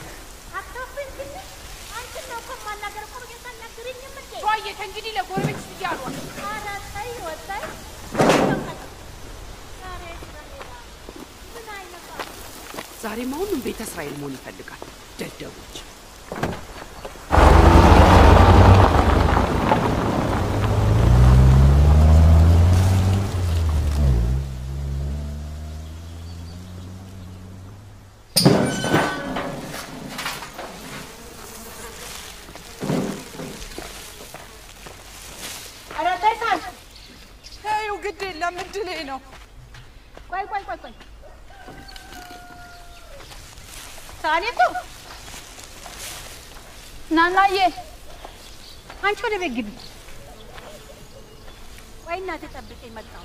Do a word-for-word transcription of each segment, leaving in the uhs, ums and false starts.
አታፍኝ ግን አንተ ነው ከማናገር ቆም የታናገረኝ ምን ነው ቷዬ ከእንግዲህ ለጎረቤት ይያሉ አራ ታይ ወጣይ ዛሬ ማሁንም ቤተ እስራኤል መሆን ይፈልጋል ደደቦች አራ ታይታን ሄዩ ግዴ ለምንድሌ ነው ቆይ ቆይ ቆይ ቆይ ታሪኩ ናናዬ አንቺ ወደ ቤት ግቢ ወይ እናቴ ጠብቀኝ መጣሁ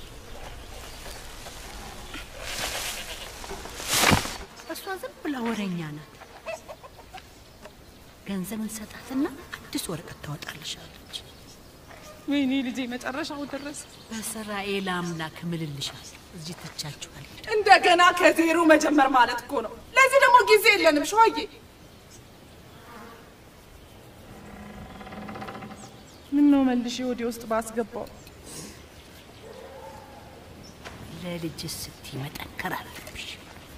እሷ ዝም ብላ ወሬኛ ናት ገንዘብ እንሰጣትና አዲስ ወረቀት ታወጣልሻለች ወይኔ ልጄ መጨረሻው ደረሰ በእስራኤል አምላክ ምልልሻል እዚህ ተቻችኋል እንደገና ከዜሮ መጀመር ማለት እኮ ነው ለዚህ ደግሞ ጊዜ የለንም ሸዋዬ ምን ነው መልሽ ወዲ ውስጥ ባስገባው ለልጅስ ስትይ መጠንከር አለብሽ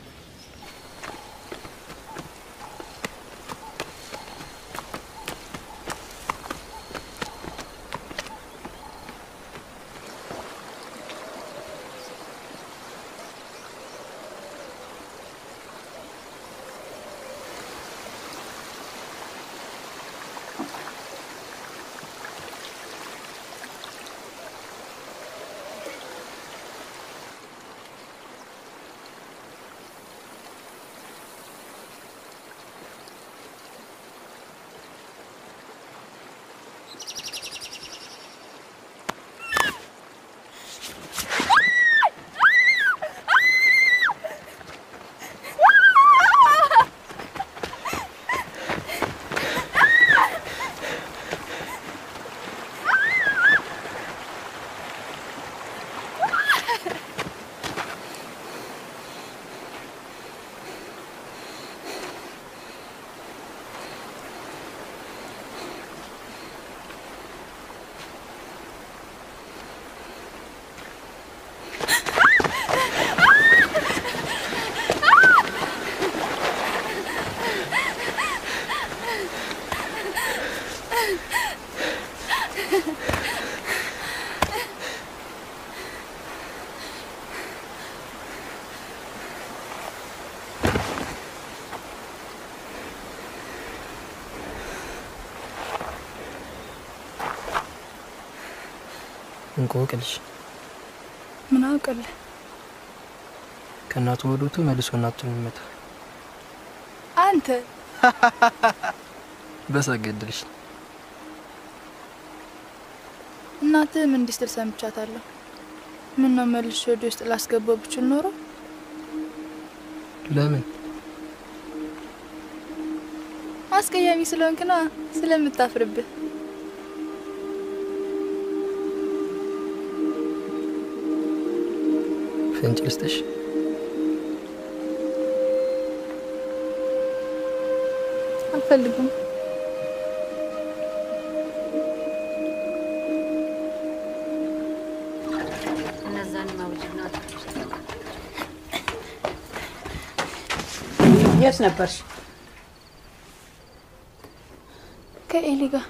እንቆቅልሽ ምን አውቀለ ከናቱ ወዶቱ መልሶ እናቱን ይመታ አንተ በሰገድልሽ እናቴ ምን እንዲስትል ሰምቻታለሁ ምን ነው መልሶ ወዶ ውስጥ ላስገባው ብቻ ኖሮ ለምን አስቀያሚ ስለሆንክና ስለምታፍርብህ ፍንጭ ልስጥሽ አልፈልግም እነዛን ማውጅናት የት ነበርሽ ከኤሊ ጋር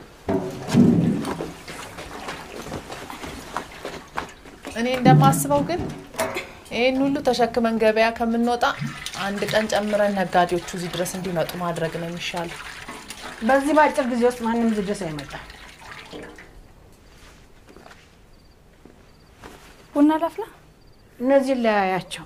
እኔ እንደማስበው ግን ይሄን ሁሉ ተሸክመን ገበያ ከምንወጣ አንድ ቀን ጨምረን ነጋዴዎቹ እዚህ ድረስ እንዲመጡ ማድረግ ነው የሚሻለው በዚህ ባጭር ጊዜ ውስጥ ማንንም እዚህ ድረስ አይመጣም ቡና ላፍላ እነዚህ ለያያቸው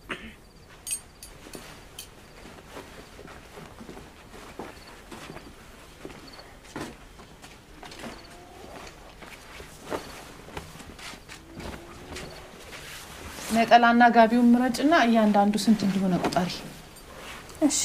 ነጠላና ጋቢውን ምረጭና እያንዳንዱ ስንት እንደሆነ ቁጠሪ እሺ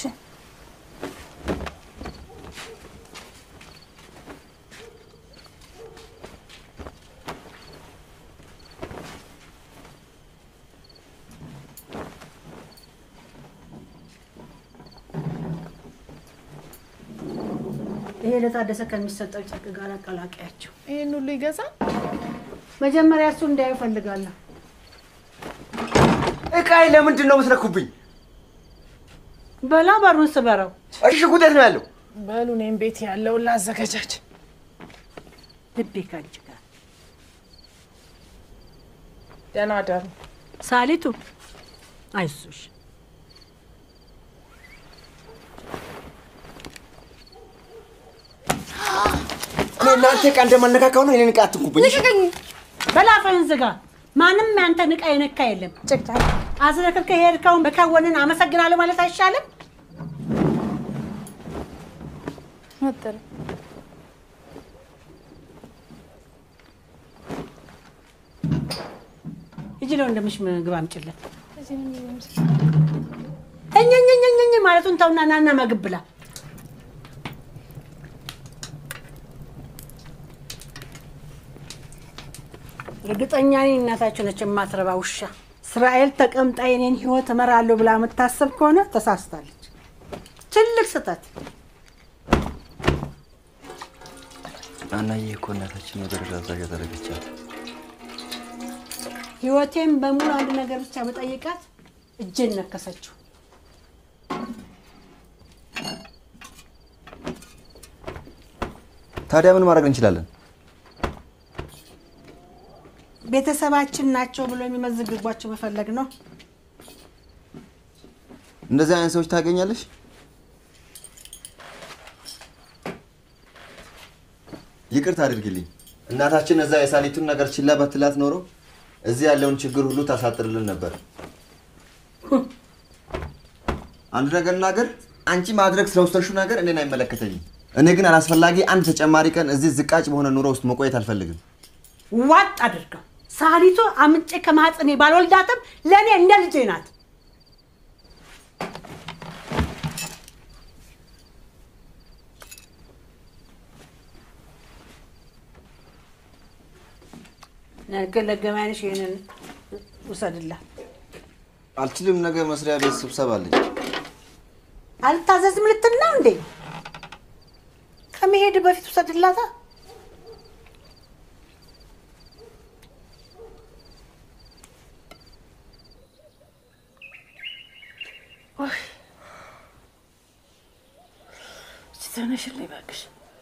ይሄ ለታደሰ ከሚሰጠው ጨርቅ ጋር አቀላቀያቸው። ይሄን ሁሉ ይገዛል? መጀመሪያ እሱ እንዳይው ፈልጋለሁ። እቃይ ለምንድን ነው መስረኩብኝ? በላ ባሩን ስበረው። እሺ ጉዴት ነው ያለው። በሉ እኔም ቤት ያለው ላዘጋጃች። ልቤ ካንቺ ጋር። ደህና ደሩ ሳሊቱ። አይዞሽ እናንተ ቃ እንደማነካካው ነው። እኔን ቃ አትንኩብኝ። ልቀቀኝ። በላፈን ዝጋ። ማንም ያንተ ንቃ የነካ የለም። ጭቅጫ አዝረከከ ሄድከውን በካወንን አመሰግናለሁ ማለት አይሻልም? መጥረ ይጅለው እንደምሽ ምግብ አምጪለት። እኛኛኛኛ ማለቱን ተውና ናና ምግብ ብላ። እርግጠኛ ነኝ እናታችሁ ነች የማትረባ ውሻ። እስራኤል ተቀምጣ የኔን ህይወት እመራለሁ ብላ የምታስብ ከሆነ ተሳስታለች። ትልቅ ስህተት። አናዬ እኮ እናታችን ወደ ረዛ ያደረገቻት። ህይወቴን በሙሉ አንድ ነገር ብቻ በጠይቃት እጄን ነከሰችው። ታዲያ ምን ማድረግ እንችላለን? ቤተሰባችን ናቸው ብሎ የሚመዝግቧቸው መፈለግ ነው። እንደዚህ አይነት ሰዎች ታገኛለሽ? ይቅርታ አድርግልኝ። እናታችን እዛ የሳሊቱን ነገር ችላ በትላት ኖሮ እዚህ ያለውን ችግር ሁሉ ታሳጥርልን ነበር። አንድ ነገር ነገር አንቺ ማድረግ ስለወሰንሹ ነገር እኔን አይመለከተኝም። እኔ ግን አላስፈላጊ አንድ ተጨማሪ ቀን እዚህ ዝቃጭ በሆነ ኑሮ ውስጥ መቆየት አልፈልግም። ዋጥ አድርገው። ሳሊቱ አምጬ ከማህፀኔ ባልወልዳትም ለኔ እንደ ልጄ ናት። ነገ ለገማንሽ ይሄንን ውሰድላት። አልችልም። ነገ መስሪያ ቤት ስብሰባ አለኝ። አልታዘዝም ልትል ነው እንዴ? ከመሄድ በፊት ውሰድላታ። ኦይ ስትነሽልኝ ባክሽ።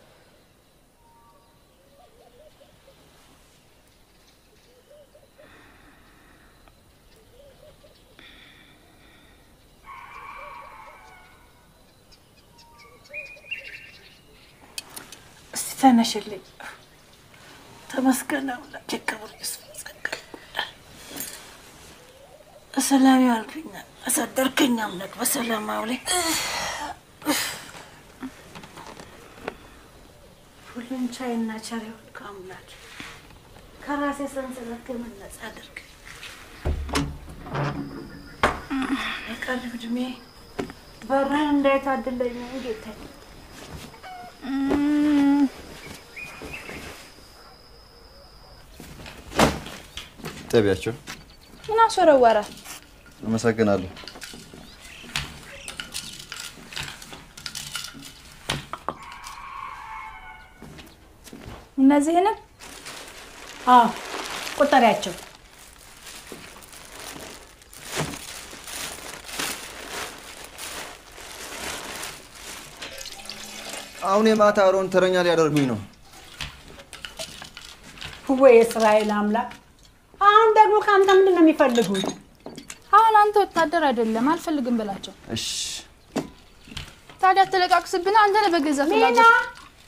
ተነሽልኝ። ተመስገን አምላክ ክብር ይስፋ። ሰላም ያልኩኝ አሳደርከኝ አምላክ በሰላም አውለኝ። ሁሉን ቻይና ቸር ይሁን አምላክ። ከራሴ ሰንሰለት ገመድ ነፃ አድርግ። የቀረው ዕድሜ በረን እንዳይታደለኝ ጌታዬ። ተቢያቸው ምን አስወረወረ? አመሰግናለሁ። እነዚህንም አዎ ቁጠሪያቸው። አሁን የማታ አሮን ተረኛ ሊያደርጉኝ ነው። ወይ እስራኤል አምላክ። አሁን ደግሞ ካንተ ምንድን ነው የሚፈልጉት? አሁን አንተ ወታደር አይደለም አልፈልግም ብላቸው። እሺ ታዲያ ተለቃቅስብና አንተ ነው በገዛ ፍላጎት።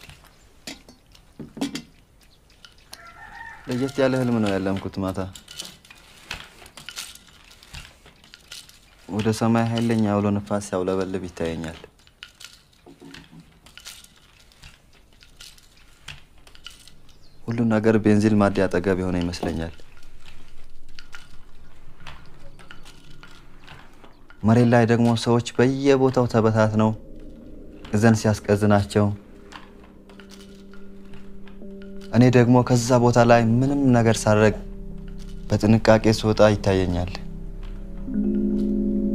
ለየት ያለ ህልም ነው ያለምኩት ማታ። ወደ ሰማይ ኃይለኛ አውሎ ነፋስ ያውለበልብ ይታየኛል። ሁሉ ነገር ቤንዚን ማዲያ አጠገብ የሆነ ይመስለኛል። መሬት ላይ ደግሞ ሰዎች በየቦታው ተበታትነው እዘን ሲያስቀዝናቸው፣ እኔ ደግሞ ከዛ ቦታ ላይ ምንም ነገር ሳረግ በጥንቃቄ ስወጣ ይታየኛል።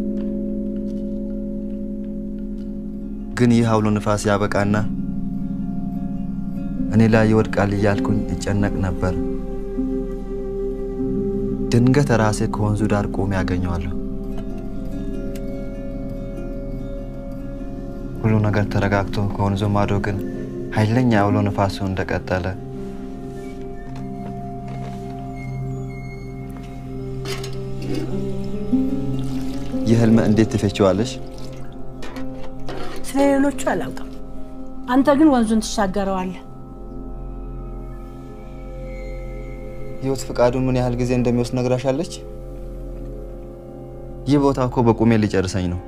ግን ይህ አውሎ ንፋስ ያበቃና እኔ ላይ ይወድቃል እያልኩኝ እጨነቅ ነበር። ድንገት ራሴ ከወንዙ ዳር ቆሜ ያገኘዋለሁ። ሁሉ ነገር ተረጋግቶ ከወንዙ ማዶ ግን ኃይለኛ አውሎ ነፋሱ እንደቀጠለ የህልም እንዴት ትፈቺዋለሽ? ስለሌሎቹ አላውቅም። አንተ ግን ወንዙን ትሻገረዋለህ። ህይወት ፍቃዱ ምን ያህል ጊዜ እንደሚወስድ ነግራሻለች? ይህ ቦታ እኮ በቁሜ ሊጨርሰኝ ነው።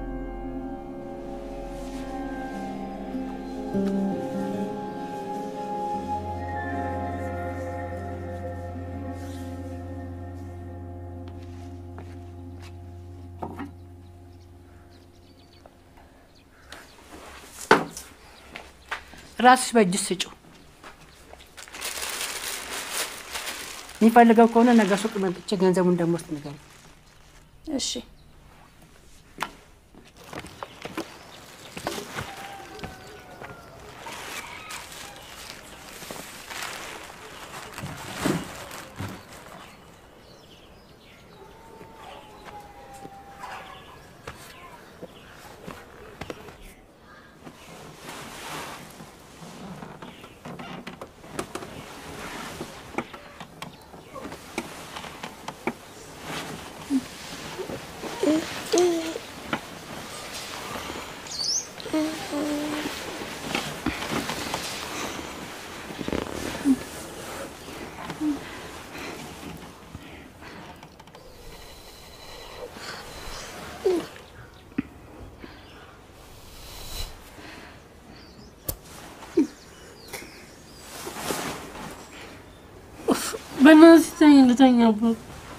ራስሽ በእጅ ስጪው። የሚፈልገው ከሆነ ነገ ሱቅ መጥቼ ገንዘቡን እንደምወስድ ንገሪኝ። እሺ። በእናትህ ተኝ ልተኛበት።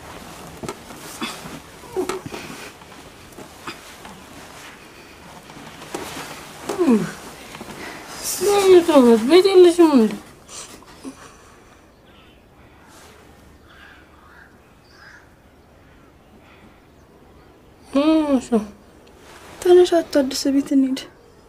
ስለሚተውት ቤት የለሽም እንዴ? ተነሽ፣ አታድስ፣ ቤት እንሂድ።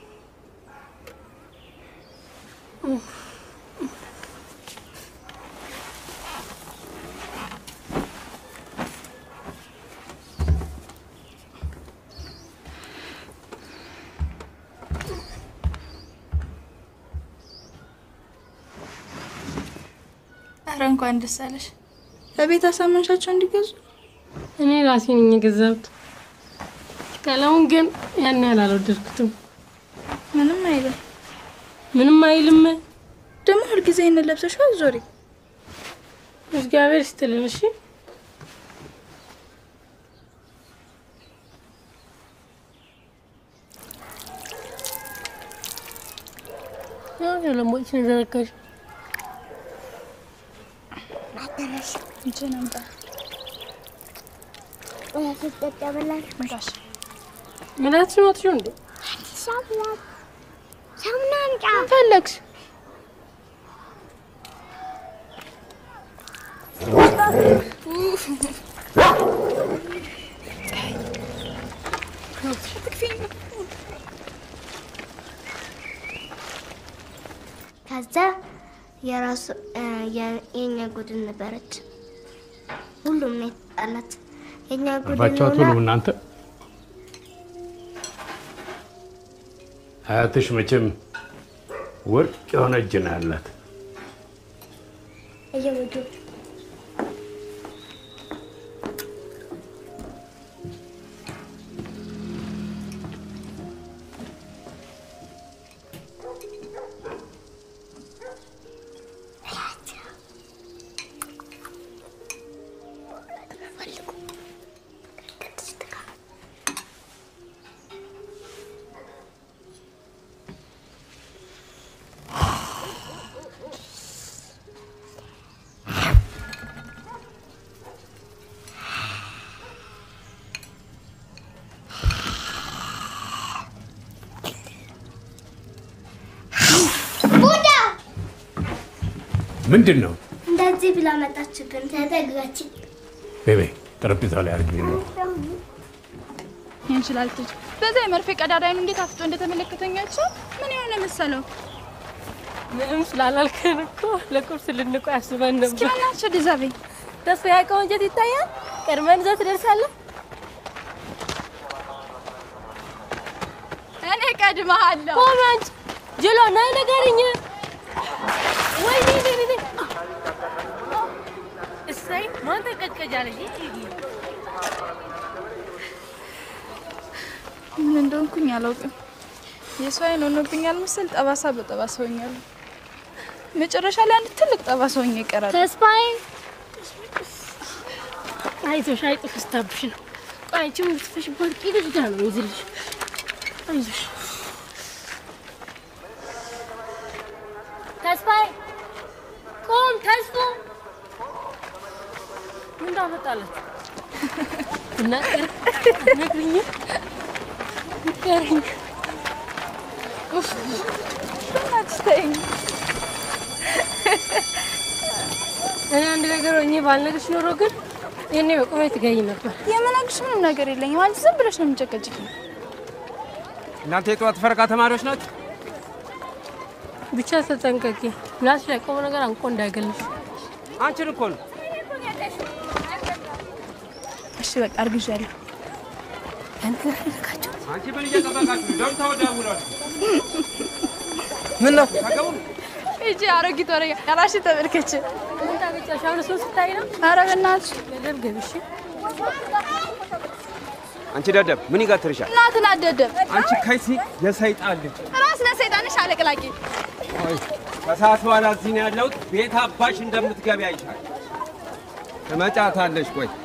ኧረ እንኳን ደስ አለሽ። ለቤት አሳመንሻቸው እንዲገዙ? እኔ ራሴ ነኝ የገዛሁት። ቀለሙን ግን ያን ያህል አልወደድኩትም። ምንም አይልም። ምንም አይልም? ደግሞ ሁልጊዜ ይሄን ለብሰሽ አትዞሪ። እግዚአብሔር ይስጥልን። እሺ ያው ለሞች ዘረካሽ ማተረሽ እንጂ ነበር ወላሂ ተጠበላሽ መጋሽ ምናት ነው እንዴ? ሳሙና ሳሙና አንጫ ፈለግሽ? ከዛ የራሱ የኛ ጉድን ነበረች። ሁሉም ነው የተጣላት። የኛ ጉድን ባቻው ሁሉ እናንተ አያትሽ መቼም ወርቅ የሆነ እጅ ነው ያላት። እየወዱ ምንድን ነው እንደዚህ ብላ መጣችብን። ተጠጋች። ቤቤ ጠረጴዛው ላይ አድርጊ ነው እንችላልተች በዛ መርፌ ቀዳዳይን እንዴት አፍጦ እንደተመለከተኛቸው ምን የሆነ መሰለው። ምንም ስላላልከን እኮ ለቁርስ ልንቆይ አስበን ነበር። እስኪ በእናትሽ ዲዛቤ ተስፋ ያውቀው እንጀት ይታያል። ቀድመን እዛ ትደርሳለህ። እኔ ቀድመሃለሁ። ቆይ አንቺ ጀሎ ናይ ነገርኝ። ወይ ነይ ነይ ነይ እሰይ ማን ተቀቀጃለሽ? ምን እንደሆንኩኝ አላውቅም። የሰው አይን ሆኖብኛል መሰል ጠባሳ በጠባሳ ሆኛለሁ። መጨረሻ ላይ አንድ ትልቅ ጠባሳ ሆኜ ይቀራል። ተስፋዬ አይዞሽ አይጥፍ ስታብሽ ነው። ቆይ አንቺ ምን ትፈሽበት ቂልሽ ጋር ነው ይዝልሽ። አይዞሽ ተስፋዬ ቆም ተስፋ ምን እንዳመጣለች እና ነግሪኝ ንገሪኝ። ኡፍ በእናትሽ ተይኝ። እኔ አንድ ነገር ሆኜ ባልነግርሽ ኖሮ ግን የኔ በቁሜ ትገኝ ነበር። የምነግርሽ ምንም ነገር የለኝም። አንቺ ዝም ብለሽ ነው የምትጨቀጭቂኝ። እናንተ የጠዋት ፈረቃ ተማሪዎች ናችሁ? ብቻ ተጠንቀቂ። ምላስ ላይ ቆሞ ነገር አንቆ እንዳይገልሽ። አንቺን እኮ ነው። እሺ በቃ አርግዣለሁ። አንተ አደረጋችሁ። አንቺ ምን እየጠበቃችሁ ነው? ደምታው ደውሏል። ምን ነው ታገቡ? እጂ አሮጊት ወሬ ያላሽ ተመልከች። ምን ታገጫሽ? አሁን እሱ ስታይ ነው። ኧረ በእናትሽ ለደም ገብሽ። አንቺ ደደብ ምን ይጋትርሻል? እናትን አደደብ። አንቺ ከይሲ የሰይጣን ልጅ ራስ ለሰይጣንሽ አለቅላቂ። አይ ከሳት በኋላ እዚህ ነው ያለሁት። ቤት አባሽ እንደምትገቢ አይሻል። ትመጫታለሽ። ቆይ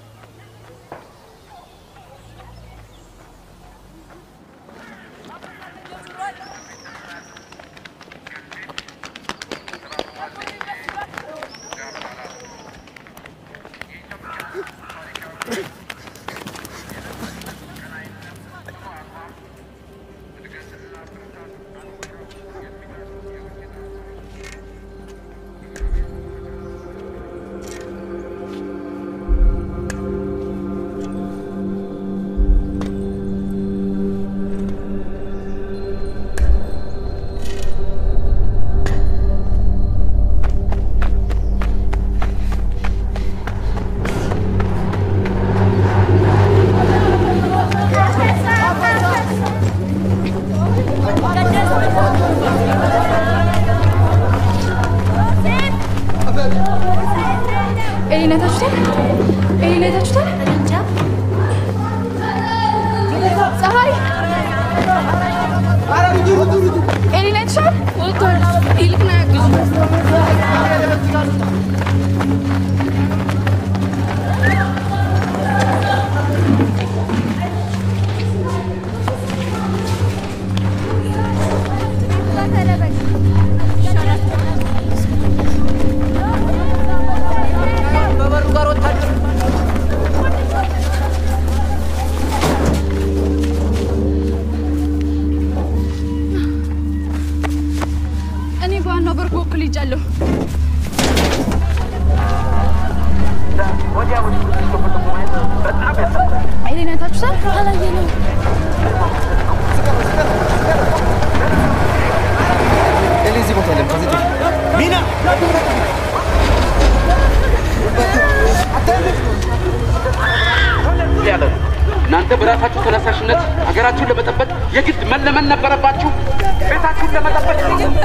እናንተ በራሳችሁ ተነሳሽነት ሀገራችሁን ለመጠበቅ የግድ መለመን ነበረባችሁ። ቤታችሁን ለመጠበቅ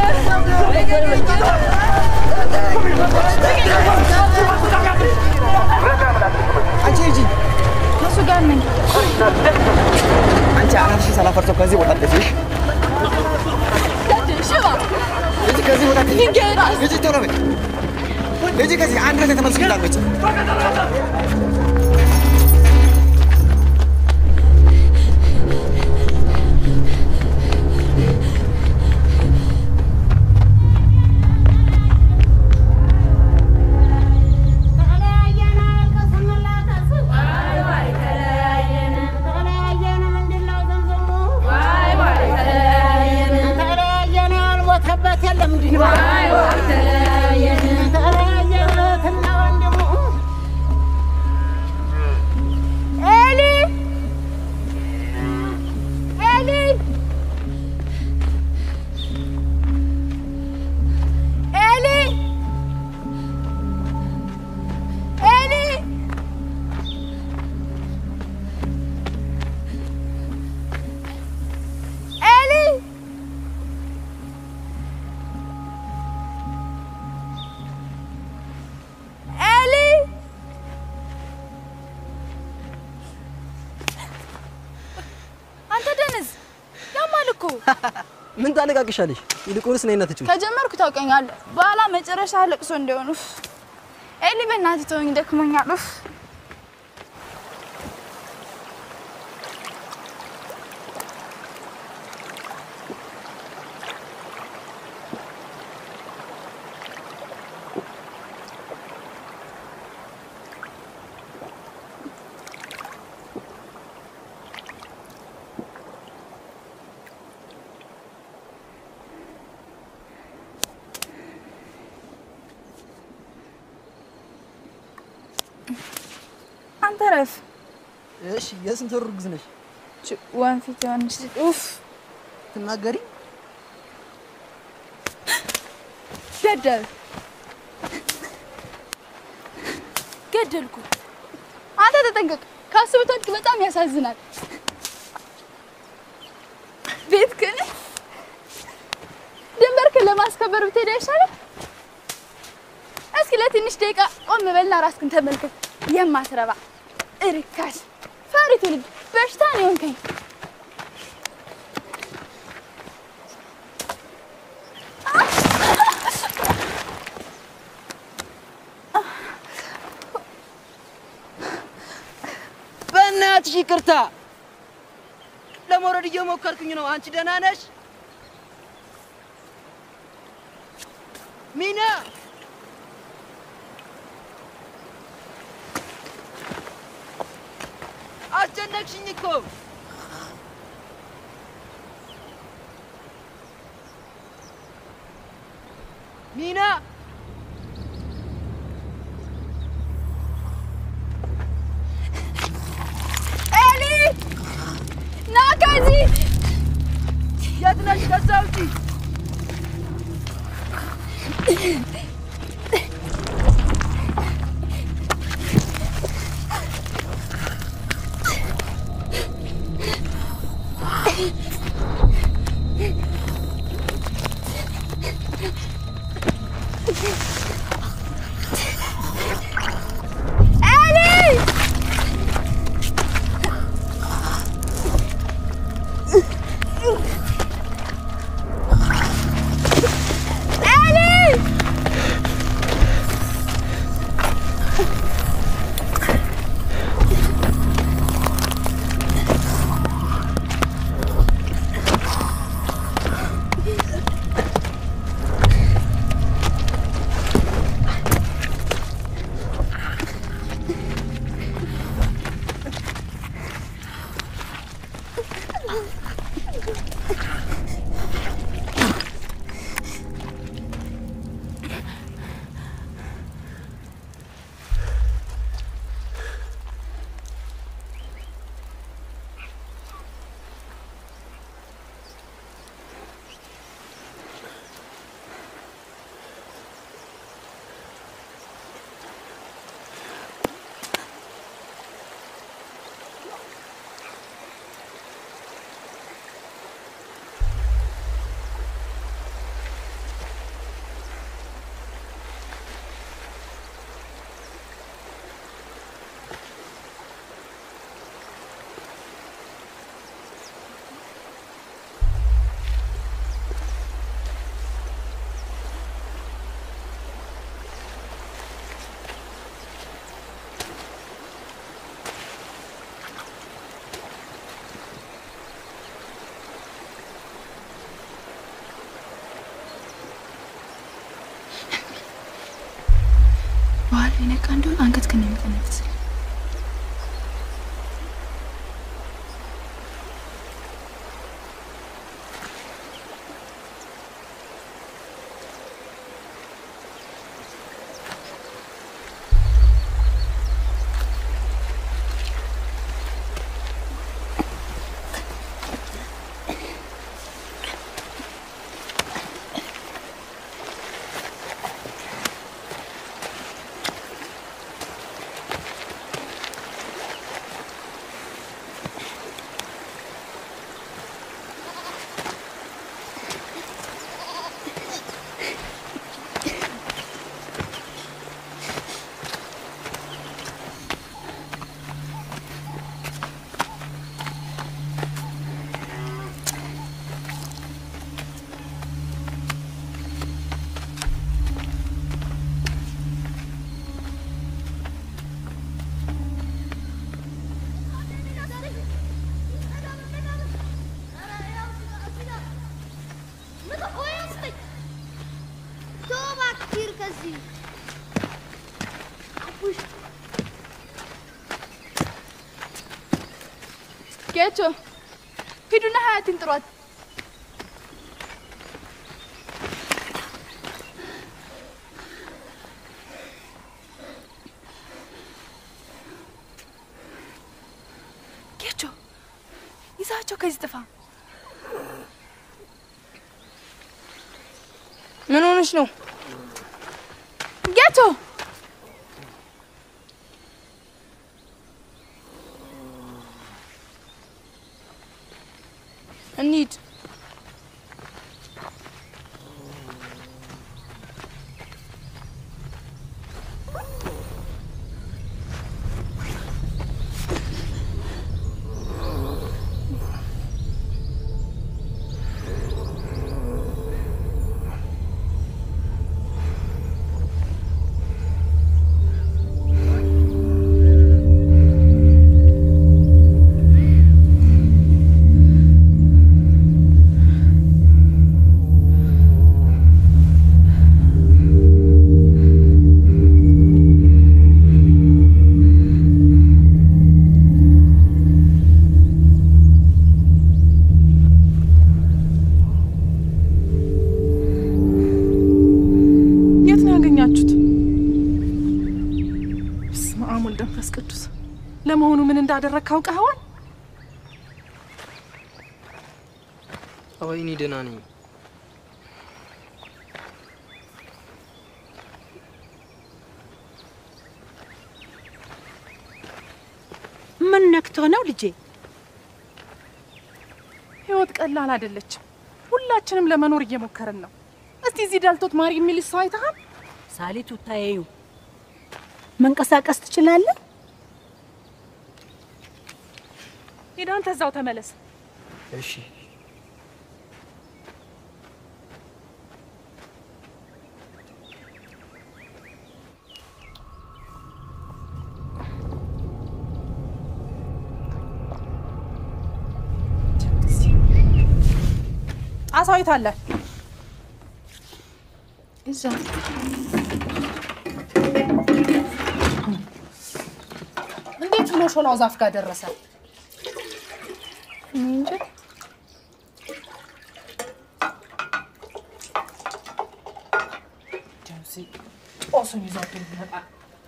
አንቺ ሂጂ ከሱ ጋር ነኝ። አንቺ አናትሽን ሳላፈርሰው ከዚህ ቦታ ደርሰሽ ሽባ ሂጂ ከዚህ ቦታ ይገራል። ሂጂ ቶሎ በይ ሂጂ ከዚህ አንድ ላይ ተመልሰሽ እንዳትመጪ ምን ታለቃቅሻለሽ? ይልቁንስ ነይና ትጩ። ከጀመርኩ ታውቀኛለህ። በኋላ መጨረሻ ለቅሶ እንደሆነ ኤሊ በእናትህ ተወኝ፣ ደክሞኛል። አንተ ረፍ። እሺ የስንት ወር እርጉዝ ነሽ? ወንፊት ዮሐንስ ኡፍ ትናገሪ ገደል ገደልኩ። አንተ ተጠንቀቅ፣ ካስብቶት በጣም ያሳዝናል። ቤት ከነ ድንበርክን ለማስከበር ብትሄድ አይሻልም? እስኪ ለትንሽ ደቂቃ ቆም በልና ራስክን ተመልከት። የማትረባ እርካሽ ፈሪቱ ልጅ በሽታ ነው የሆንከኝ። በእናትሽ ይቅርታ፣ ለመውረድ እየሞከርኩኝ ነው። አንቺ ደህና ነሽ ሚና? አስጨነቅሽኝ እኮ። ሚና ኤሊ ና ከዚህ። የት ነሽ? ከዛ ውጪ። በኋላ ይነቃ እንደሆነ አንገት ከነ የሚቀነጥስ እዚህ አቡሽ ጌቾ ሂዱና ሀያትን ጥሯት ጌቾ ይዛቸው ከዚህ ጥፋ ምን ሆነሽ ነው ጌቾ እንሂድ ለመሆኑ ምን እንዳደረክ አውቀኸዋል? ወይኔ ደህና ነኝ። ምን ነክቶ ነው ልጄ? ህይወት ቀላል አይደለችም። ሁላችንም ለመኖር እየሞከርን ነው። እስቲ እዚህ ዳልቶት ማሪ የሚል ሰው አይተሃል? ሳሊቱ ታየዩ መንቀሳቀስ ትችላለህ? ሄዳን ተዛው ተመለስ። እሺ ጣሳው የታለ? እዛ እንዴት ብሎ ሾላው ዛፍ ጋር ደረሰ? እንጂ ጀምሲ ጦሱን ይዞት ይመጣል።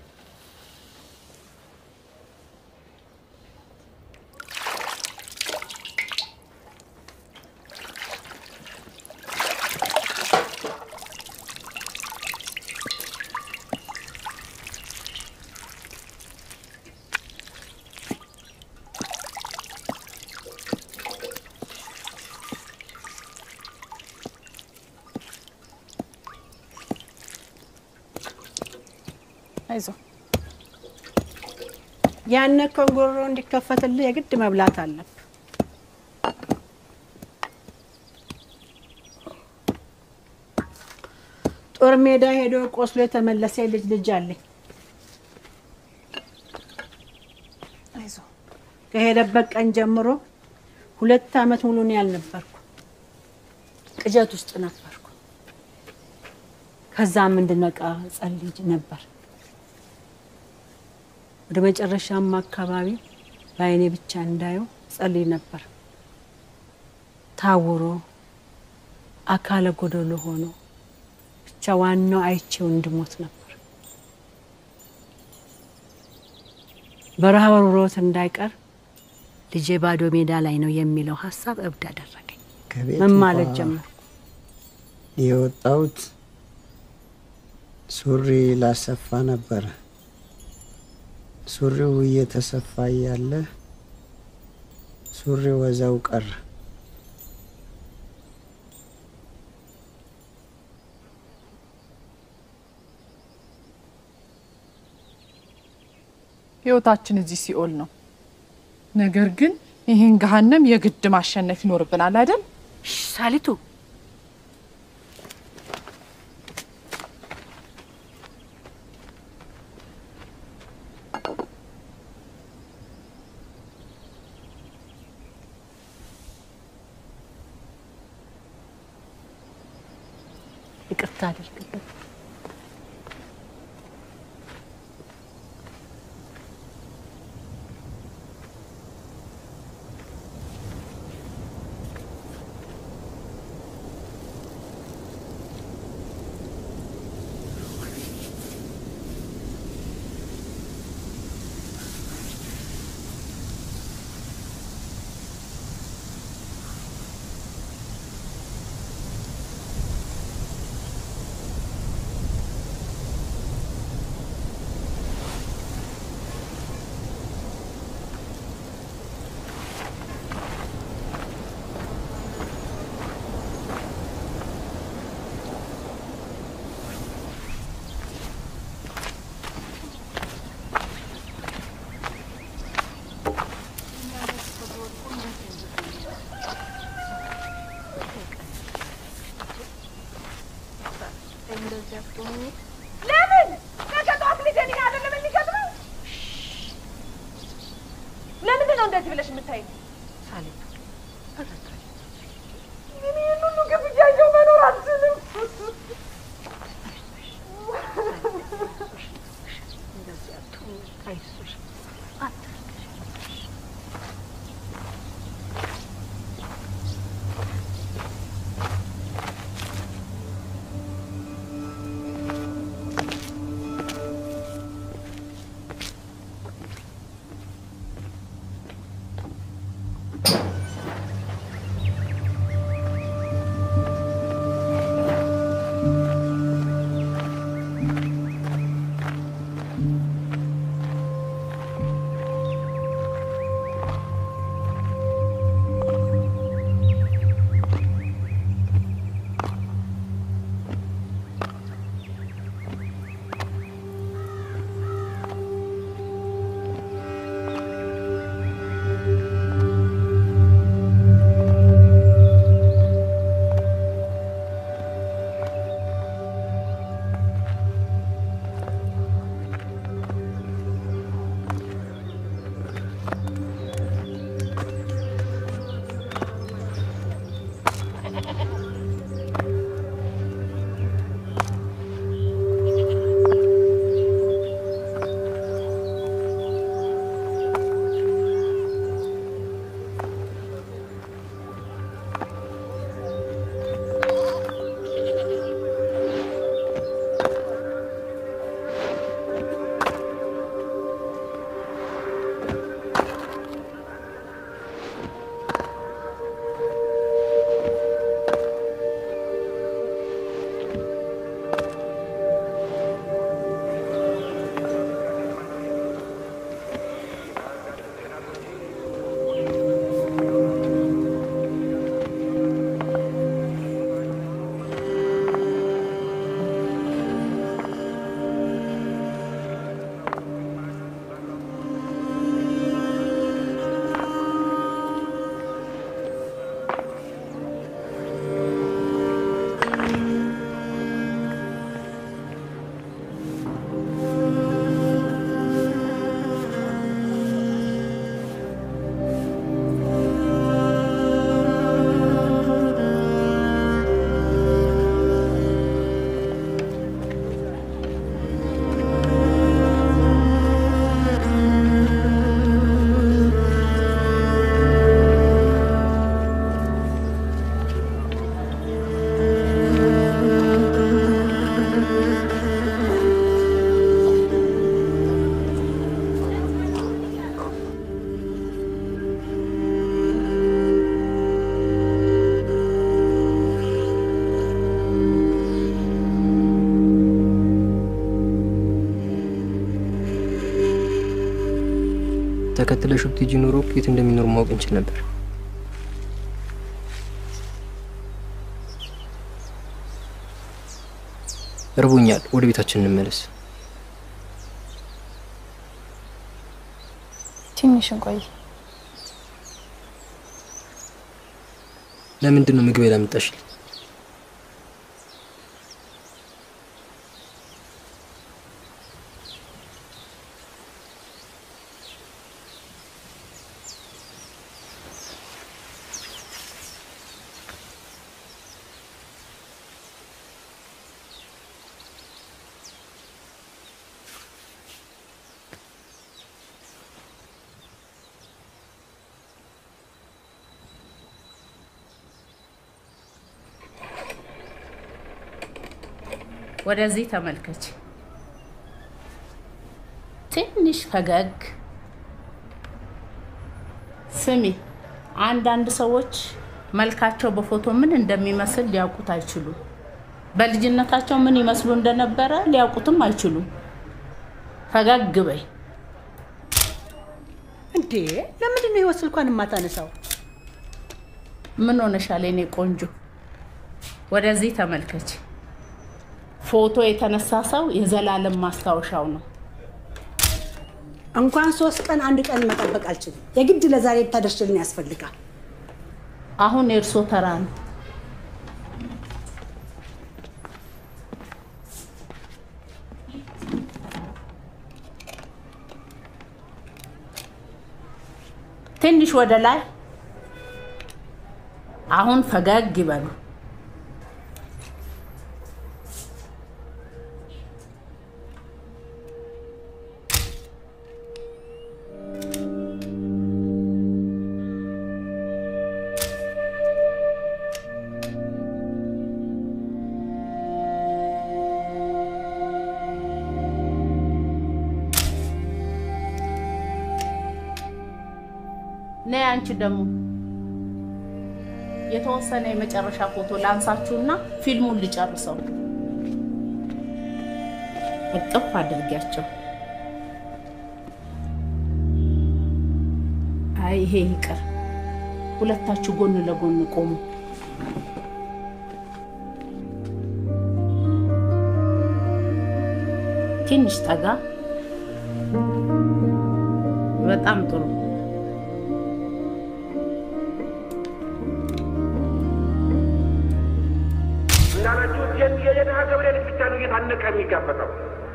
አይዞ ያነ ኮንጎሮ እንዲከፈትልህ የግድ መብላት አለብ። ጦር ሜዳ ሄዶ ቆስሎ የተመለሰ ልጅ ልጅ አለኝ። አይዞ ከሄደበት ቀን ጀምሮ ሁለት አመት ሙሉ ነው ያልነበርኩ። ቅጀት ውስጥ ነበርኩ። ከዛም እንድነቃ ጸልይ ነበር። ወደ መጨረሻም አካባቢ በአይኔ ብቻ እንዳየው ጸልይ ነበር። ታውሮ አካለ ጎደሎ ሆኖ ብቻ ዋናው አይቼው እንድሞት ነበር። በረሃ ወሮት እንዳይቀር ልጄ ባዶ ሜዳ ላይ ነው የሚለው ሐሳብ እብድ አደረገኝ። ምን ማለት ጀመርኩ። የወጣሁት ሱሪ ላሰፋ ነበር። ሱሪው እየተሰፋ ያለ ሱሪው ወዛው ቀረ። ህይወታችን እዚህ ሲኦል ነው። ነገር ግን ይሄን ገሃነም የግድ ማሸነፍ ይኖርብናል አይደል? ሳሊቱ ይቅርታ አድርግልኝ። አትሆኚ። ለምን ነገ ጠዋት ልጄን ይሄ አይደለም የሚገጥመው? ለምንድን ነው እንደዚህ ብለሽ የምታይኝ? ሳሌት ተከታታይ እኔ ይህን ሁሉ ግፍ እያየሁ መኖር አልችልም። እንደዚህ አትሆኚ። አይዞሽ ተከትለሽ ብትጂ ኖሮ የት እንደሚኖር ማወቅ እንችል ነበር። እርቦኛል፣ ወደ ቤታችን እንመለስ። ትንሽ እንቆይ። ለምንድን ነው ምግብ ያላመጣሽልኝ? ወደዚህ ተመልከች። ትንሽ ፈገግ። ስሚ፣ አንዳንድ ሰዎች መልካቸው በፎቶ ምን እንደሚመስል ሊያውቁት አይችሉም። በልጅነታቸው ምን ይመስሉ እንደነበረ ሊያውቁትም አይችሉም። ፈገግ በይ። እንዴ ለምንድን ነው ይወስል እንኳን የማታነሳው? ምን ሆነሻል የኔ ቆንጆ? ወደዚህ ተመልከች። ፎቶ የተነሳ ሰው የዘላለም ማስታወሻው ነው። እንኳን ሶስት ቀን አንድ ቀን መጠበቅ አልችልም። የግድ ለዛሬ ብታደርሽልኝ ያስፈልጋል። አሁን የእርሶ ተራ ነው። ትንሽ ወደ ላይ አሁን ፈገግ ይበሉ ነይ አንቺ ደግሞ የተወሰነ የመጨረሻ ፎቶ ላንሳችሁና ፊልሙን ልጨርሰው እጥፍ አድርጊያቸው አይ ይሄ ይቅር ሁለታችሁ ጎን ለጎን ቆሙ ትንሽ ጠጋ በጣም ጥሩ የደሃ ገበሬ ልጅ ብቻ ነው እየታነቀ የሚጋፈጠው።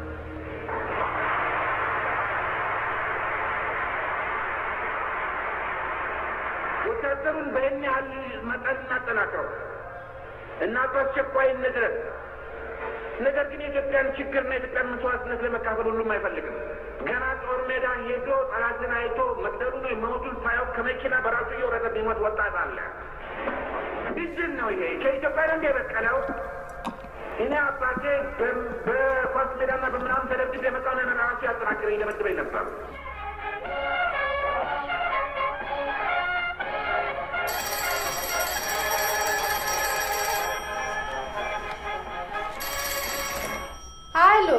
ወታደሩን በይህን ያህል መጠን እናጠናክረው እና በአስቸኳይ እንድረስ። ነገር ግን የኢትዮጵያን ችግርና የኢትዮጵያን መስዋዕትነት ለመካፈል ሁሉም አይፈልግም። ገና ጦር ሜዳ ሄዶ ጠላትን አይቶ መግደሉን ወይ መሞቱን ሳያውቅ ከመኪና በራሱ እየወረደ የሚሞት ወጣት አለ። ምንድን ነው ይሄ? ከኢትዮጵያ ነው እንደ የበቀለው? እኔ አባቴ በኳስ ሜዳና በምናምን ተደብድቤ የመጣውን ራሱ ያጠናክረኝ ለመድበኝ ነበር። አሎ፣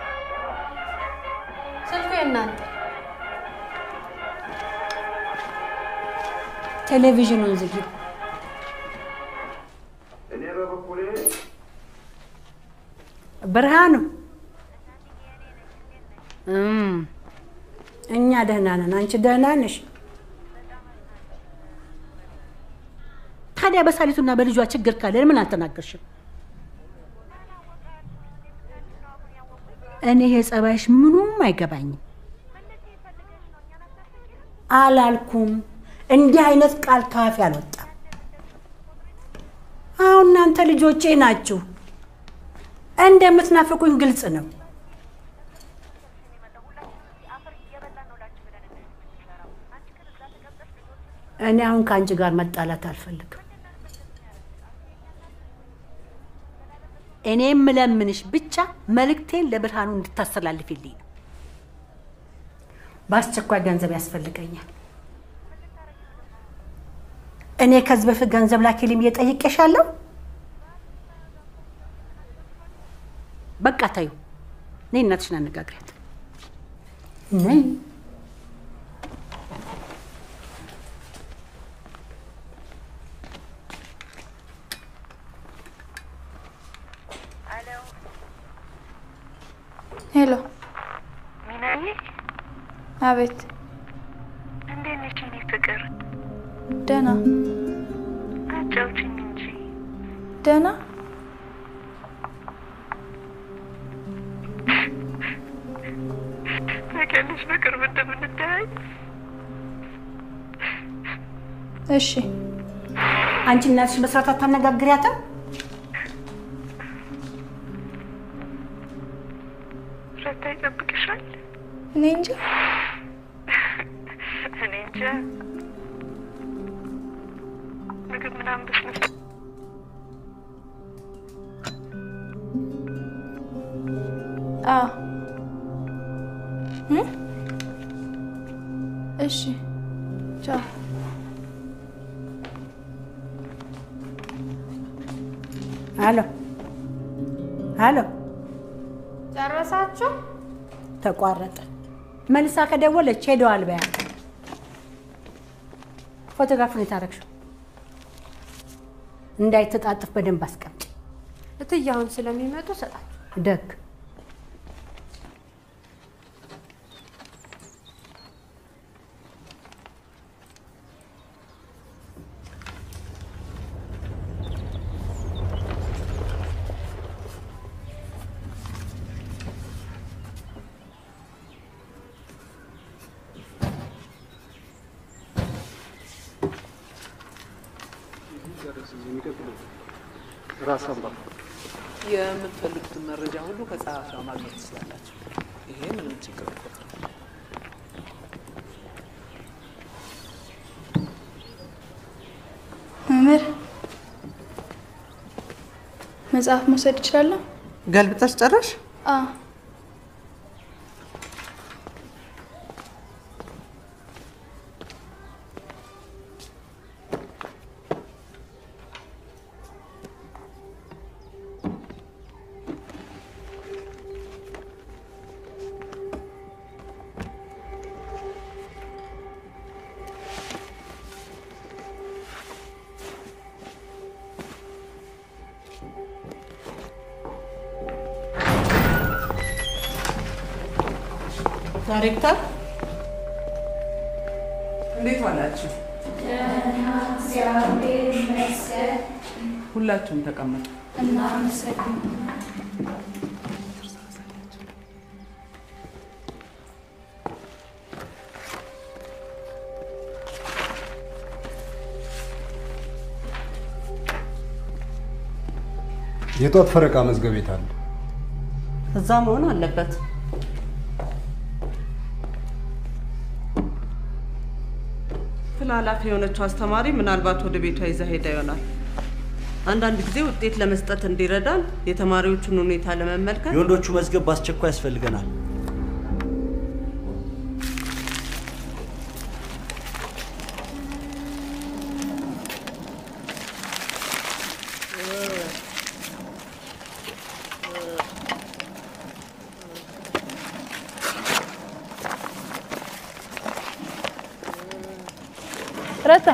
ስልኩ የእናንተ? ቴሌቪዥኑን ዝጊ። እኔ በበኩሌ ብርሃኑ እም እኛ ደህና ነን። አንቺ ደህና ነሽ? ታዲያ በሳሊቱና በልጇ ችግር ካለ ምን አልተናገርሽም? እኔ የጸባይሽ ምኑም አይገባኝም። አላልኩም። እንዲህ አይነት ቃል ካፍ ያልወጣም። አሁን እናንተ ልጆቼ ናችሁ። እንደምትናፍቁኝ ግልጽ ነው። እኔ አሁን ከአንቺ ጋር መጣላት አልፈልግም። እኔ የምለምንሽ ብቻ መልእክቴን ለብርሃኑ እንድታስተላልፊልኝ ነው። በአስቸኳይ ገንዘብ ያስፈልገኛል። እኔ ከዚህ በፊት ገንዘብ ላኪልኝ ብዬ ጠይቄሻለሁ። በቃ ታዩ። ነይ እናትሽን አነጋግሪያት። ነይ። ሄሎ ሚናዬ። አቤት። እንዴት ነሽ የኔ ፍቅር? ደህና። አጫውችኝ እንጂ። ደህና። ታውቂያለሽ በቅርብ እንደምንተያይ። እሺ። አንቺ እናትሽ በስርዓት አታነጋግሪያትም? ረታ ይጠብቅሻል። እኔ እንጃ እኔ እንጃ። ምግብ ምናምን በስነ አዎ። እሺ ቻው። አሎ አሎ፣ ጨረሳችሁ? ተቋረጠ። መልሳ ከደወለች ሄደዋል በያት። ፎቶግራፉን የታረግሽው እንዳይተጣጥፍ በደንብ አስቀምጪ። እትዬ አሁን ስለሚመጡ ሰጣችሁ። ደግ አሰማ የምትፈልጉትን መረጃ ሁሉ ከጸሐፊዋ ማግኘት ትችላላችሁ። ይሄ ምንም ችግር አይፈጥርም። መምህር መጽሐፍ መውሰድ እችላለሁ? ገልብጠሽ ጨረሽ? አዎ። ዳይሬክተር እንዴት ዋላችሁ? ደህና እግዚአብሔር ይመስገን። ሁላችሁም ተቀመጡ። እናመሰግናለን። የጧት ፈረቃ መዝገብ ቤት አለ። እዛ መሆን አለበት። ኃላፊ የሆነችው አስተማሪ ምናልባት ወደ ቤቷ ይዛ ሄዳ ይሆናል። አንዳንድ ጊዜ ውጤት ለመስጠት እንዲረዳን የተማሪዎቹን ሁኔታ ለመመልከት የወንዶቹ መዝገብ በአስቸኳይ ያስፈልገናል። ረታ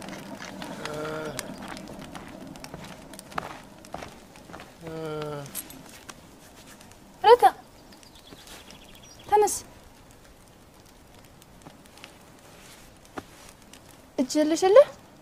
ረታ ተነስ። እጅ የለሽለ?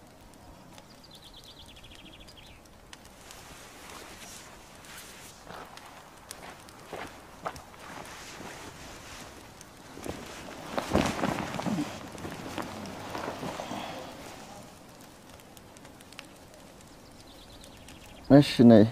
እሺ ነይ።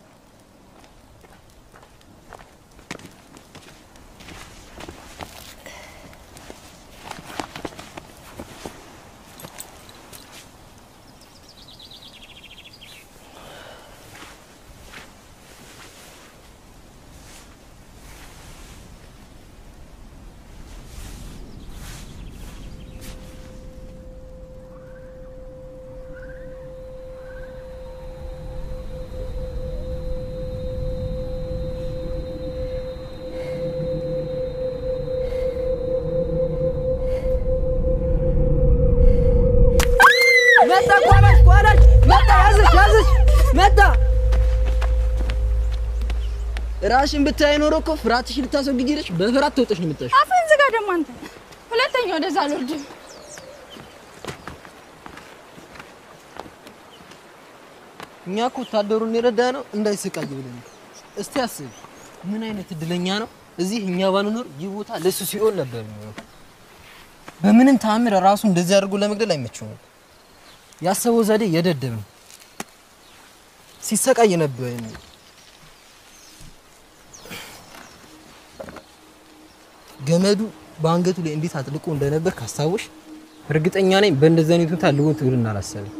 መጣ ቋላሽ ቋላሽ መጣ ያዝሽ ያዝሽ መጣ። ራስሽን ብታይ ኖሮ እኮ ፍርሃትሽን ልታስወግጂ ሄደሽ በፍርሃት ተውጠሽ ነው የምትጠሽ። አፍን ዝጋ ደግሞ አንተ። ሁለተኛ ወደዛ አልወርድም። እኛ እኮ ወታደሩን የረዳ ነው እንዳይሰቃይ ብለን። እስቲ አስብ ምን አይነት እድለኛ ነው። እዚህ እኛ ባንኖር ይህ ቦታ ለሱ ሲኦል ነበር የሚሆነው። በምንም ተአምር ራሱ እንደዚህ አድርጎ ለመግደል አይመችውም። ያሰበው ዘዴ የደደብ ነው። ሲሰቃይ ነበር። ገመዱ በአንገቱ ላይ እንዴት አጥልቆ እንደነበር ካስታወሽ እርግጠኛ ነኝ በእንደዚህ አይነቱ ታልጎ ትግልና አላሰበም።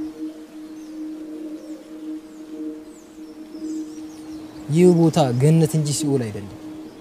ይህ ቦታ ገነት እንጂ ሲኦል አይደለም።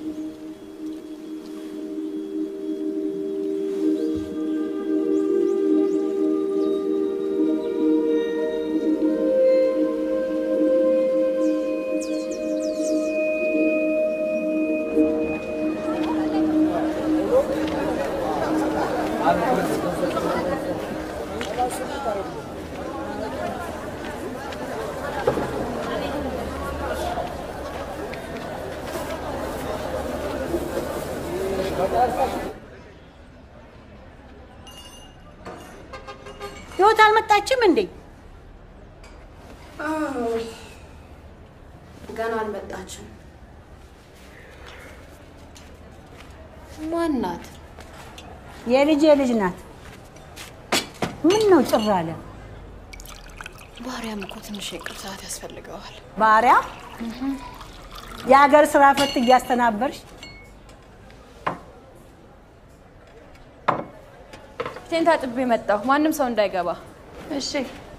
ህይወት አልመጣችም እንዴ? ገና አልመጣችም። ማን ናት? የልጄ ልጅ ናት። ምን ነው ጭር አለ? ባሪያም እኮ ትንሽ የቅርብ ሰዓት ያስፈልገዋል። ባሪያ የሀገር ስራ ፈት እያስተናበርሽ ፊቴን ታጥቤ መጣሁ። ማንም ሰው እንዳይገባ። እሺ።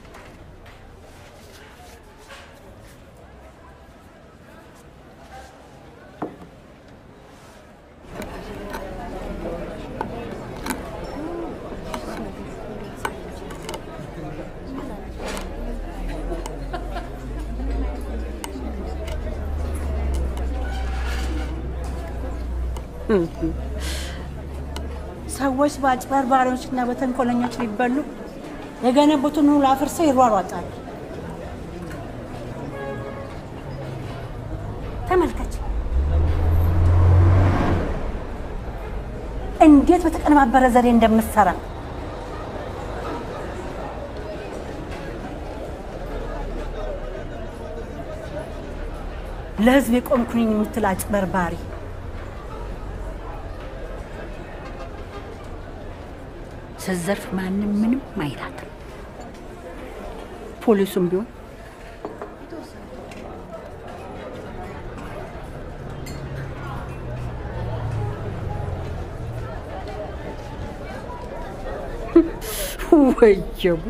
ሰዎች በአጭበርባሪዎችና በተንኮለኞች ሊበሉ የገነቡትን ሁሉ አፍርሰው ይሯሯጣሉ። ተመልከች እንዴት በተቀነባበረ ዘዴ እንደምትሰራ። ለህዝብ የቆምኩኝ የምትል አጭበርባሪ ስትዘርፍ ማንም ምንም አይላትም። ፖሊሱም ቢሆን ወየቡ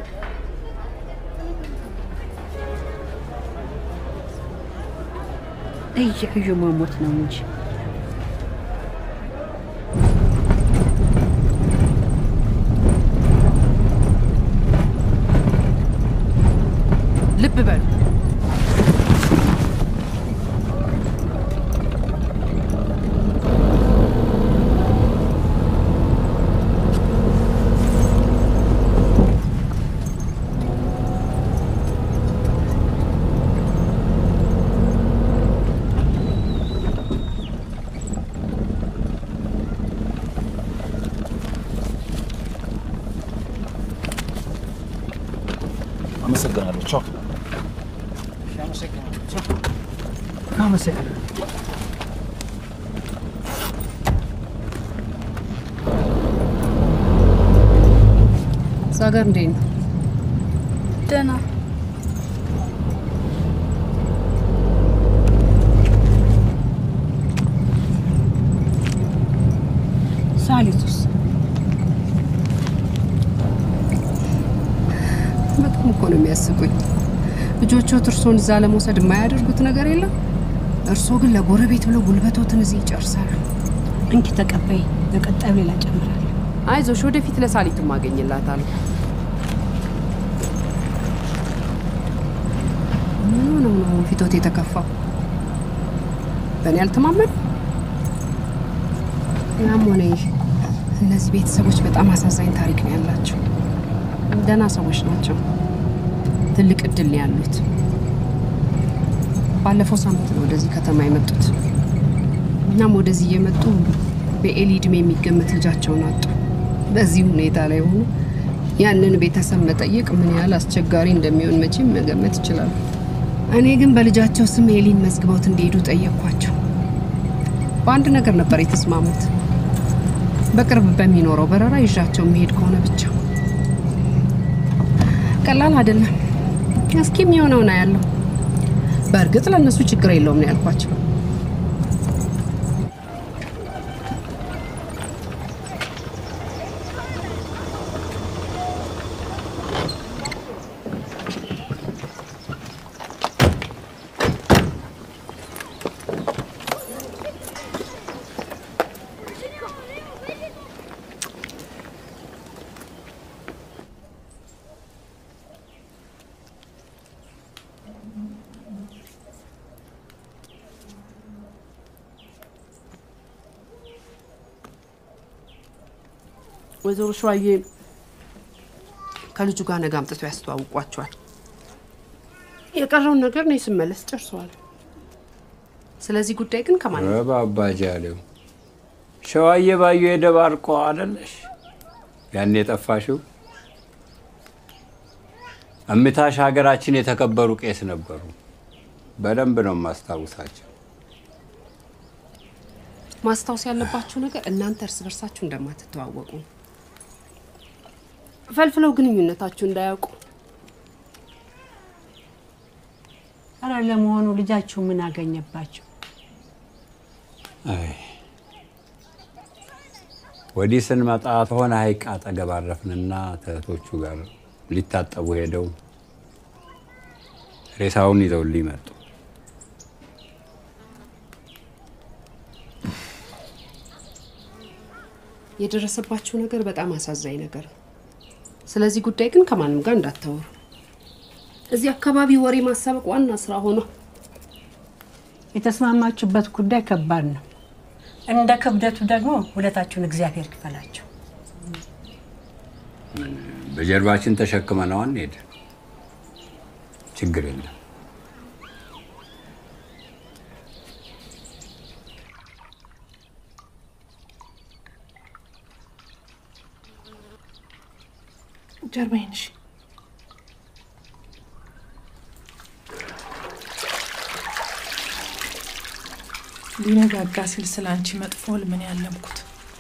እያዩ መሞት ነው እንጂ ልብ በሉ። አመሰግናለሁ። ቻው። አመሰግናለሁ። እዛ ጋር እንዴት ነው? ደህና። ሳሊቱስ በጣም እኮ ነው የሚያስቁኝ። ልጆቹ እርሶን እዛ ለመውሰድ የማያደርጉት ነገር የለም። እርሶ ግን ለጎረቤት ብለው ጉልበቶትን እዚህ ይጨርሳሉ። እንኪ ተቀበይ፣ ለቀጣዩ ሌላ ጨምራለሁ። አይዞሽ፣ ወደፊት ለሳሊቱ ማገኝላታለሁ። ምን ነው ነው ፊቶት የተከፋው? በእኔ አልተማመን። ያም ሆነ ይህ እነዚህ ቤተሰቦች በጣም አሳዛኝ ታሪክ ነው ያላቸው። ደህና ሰዎች ናቸው። ትልቅ እድል ነው ያሉት። ባለፈው ሳምንት ነው ወደዚህ ከተማ የመጡት። እናም ወደዚህ እየመጡ በኤሊ እድሜ የሚገመት ልጃቸውን አጡ። በዚህ ሁኔታ ላይ ሆኖ ያንን ቤተሰብ መጠየቅ ምን ያህል አስቸጋሪ እንደሚሆን መቼም መገመት ይችላል። እኔ ግን በልጃቸው ስም ኤሊን መዝግበውት እንዲሄዱ ጠየቅኳቸው። በአንድ ነገር ነበር የተስማሙት። በቅርብ በሚኖረው በረራ ይዣቸው መሄድ ከሆነ ብቻ። ቀላል አይደለም። እስኪ የሚሆነው ነው ያለው። በእርግጥ ለነሱ ችግር የለውም ነው ያልኳቸው። ወይዘሮ ሸዋዬ ከልጁ ጋር ነገ አምጥተው ያስተዋውቋቸዋል። የቀረውን ነገር ነው ስመለስ ጨርሰዋል። ስለዚህ ጉዳይ ግን ከማን ነው? ባባጃሌው ሸዋዬ ባዩ የደባርቆ አይደለሽ? ያን የጠፋሽው እምታሽ ሀገራችን የተከበሩ ቄስ ነበሩ። በደንብ ነው ማስታውሳቸው። ማስታወስ ያለባችሁ ነገር እናንተ እርስ በርሳችሁ እንደማትተዋወቁ ፈልፍለው ግንኙነታችሁ እንዳያውቁ። አረ ለመሆኑ ልጃችሁ ምን አገኘባችሁ? አይ ወዲህ ስንመጣ ተሆነ ሐይቅ አጠገብ አረፍንና ተህቶቹ ጋር ሊታጠቡ ሄደው ሬሳውን ይዘውልኝ መጡ። የደረሰባችሁ ነገር በጣም አሳዛኝ ነገር ነው። ስለዚህ ጉዳይ ግን ከማንም ጋር እንዳታወሩ። እዚህ አካባቢ ወሬ ማሳበቅ ዋና ስራ ሆኖ የተስማማችሁበት ጉዳይ ከባድ ነው። እንደ ክብደቱ ደግሞ ሁለታችሁን እግዚአብሔር ይክፈላችሁ። በጀርባችን ተሸክመነው አንሄድ። ችግር የለም። ጀርባዬን እሺ። ሊነጋጋ ሲል ስላንቺ መጥፎ ህልምን ያለምኩት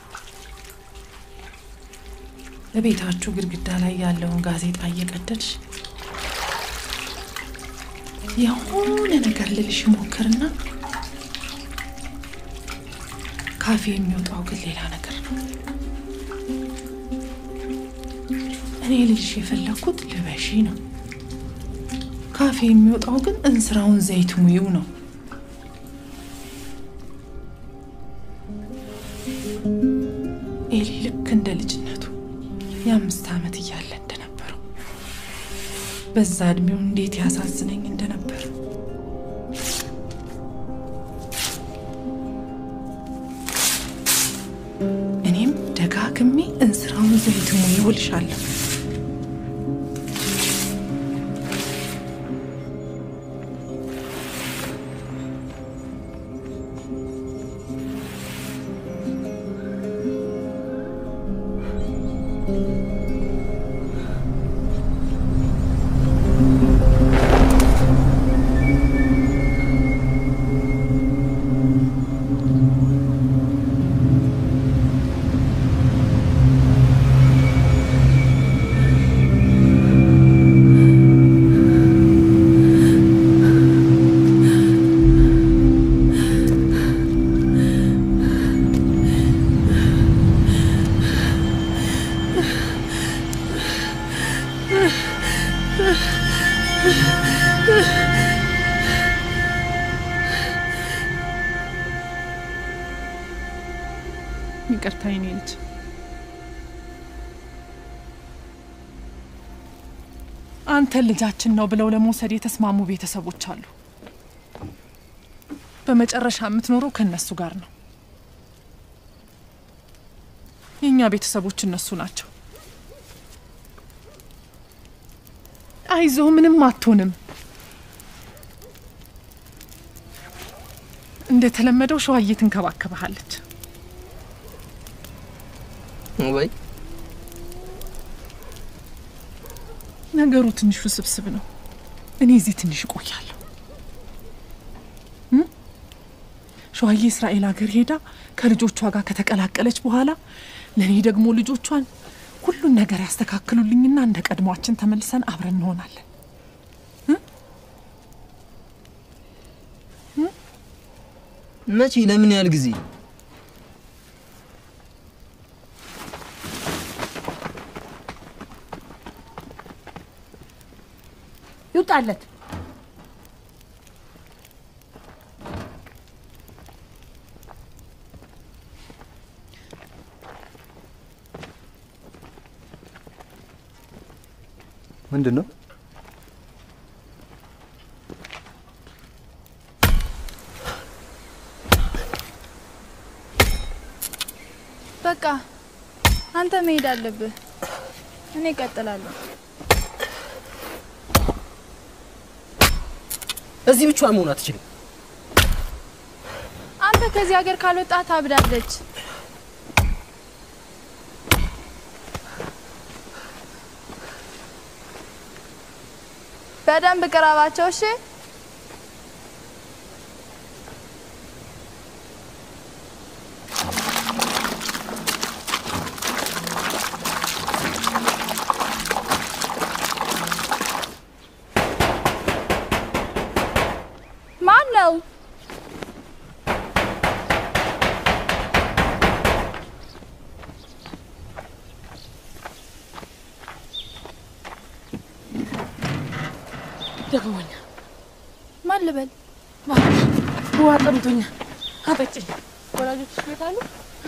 ለቤታችሁ ግድግዳ ላይ ያለውን ጋዜጣ እየቀደድሽ የሆነ ነገር ልልሽ ሞክርና ካፌ የሚወጣው ግን ሌላ ነገር ነው። እኔ ልልሽ የፈለኩት ልበሺ ነው። ካፌ የሚወጣው ግን እንስራውን ዘይት ሙዩ ነው። ኤሊ ልክ እንደ ልጅነቱ የአምስት ዓመት እያለ እንደነበረው በዛ እድሜው እንዴት ያሳዝነኝ እንደነበር እኔም ደጋግሜ እንስራውን ዘይት ሙዩ እልሻለሁ። ይቅርታ የኔ ልጅ። አንተ ልጃችን ነው ብለው ለመውሰድ የተስማሙ ቤተሰቦች አሉ። በመጨረሻ የምትኖረው ከነሱ ጋር ነው። የኛ ቤተሰቦች እነሱ ናቸው። አይዞ ምንም አትሆንም። እንደተለመደው ሸዋዬ ትንከባከበሃለች። ወይ ነገሩ ትንሽ ውስብስብ ነው። እኔ እዚህ ትንሽ እቆያለሁ። ሸዋዬ እስራኤል ሀገር ሄዳ ከልጆቿ ጋር ከተቀላቀለች በኋላ ለኔ ደግሞ ልጆቿን ሁሉን ነገር ያስተካክሉልኝና እንደ ቀድሟችን ተመልሰን አብረን እንሆናለን። መቼ? ለምን ያህል ጊዜ? ይውጣለት። ምንድነው? በቃ አንተ መሄድ አለብህ። እኔ እቀጥላለሁ። እዚህ ብቻዋን መሆን አትችልም። አንተ ከዚህ ሀገር ካልወጣ ታብዳለች። በደንብ ቅረባቸው እሺ? ልበል? ውሃ ጠምቶኛል። አጠጪኝ። ወላጆችሽ ቤት አሉ?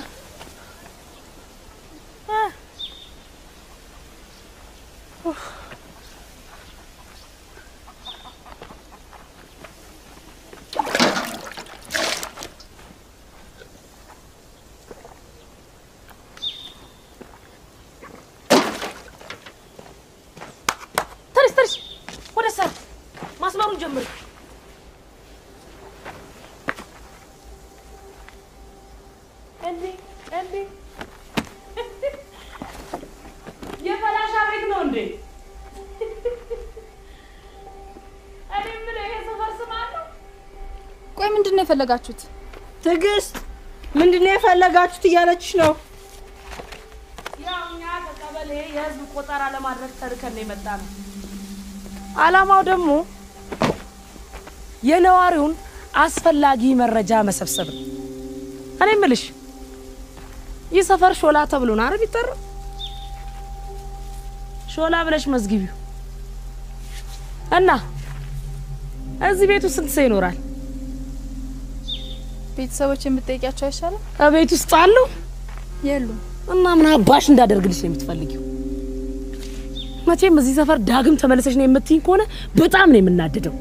ተርስ ተርስ ወደ ሰር ማስመሩን ጀምር። እንዴ እንዴ የፈላሻ ቤት ነው እንዴ? እኔ ምን ይሄ ሰፈር ስም አለው? ቆይ ምንድነው የፈለጋችሁት? ትዕግስት ምንድነው የፈለጋችሁት እያለችሽ ነው? ያው እኛ ከቀበሌ የህዝብ ቆጠራ ለማድረግ ተርከን ነው የመጣነው። አላማው ደግሞ የነዋሪውን አስፈላጊ መረጃ መሰብሰብ ነው። እኔ የምልሽ ይህ ሰፈር ሾላ ተብሎ ነው አይደል ይጠራው? ሾላ ብለሽ መዝግቢው እና እዚህ ቤት ውስጥ ስንት ሰው ይኖራል? ቤተሰቦች የምትጠይቂያቸው አይሻልም? ከቤት ውስጥ አሉ የሉም። እና ምን አባሽ እንዳደርግልሽ ነው የምትፈልጊው? መቼም እዚህ ሰፈር ዳግም ተመለሰሽ ነው የምትይኝ ከሆነ በጣም ነው የምናደደው።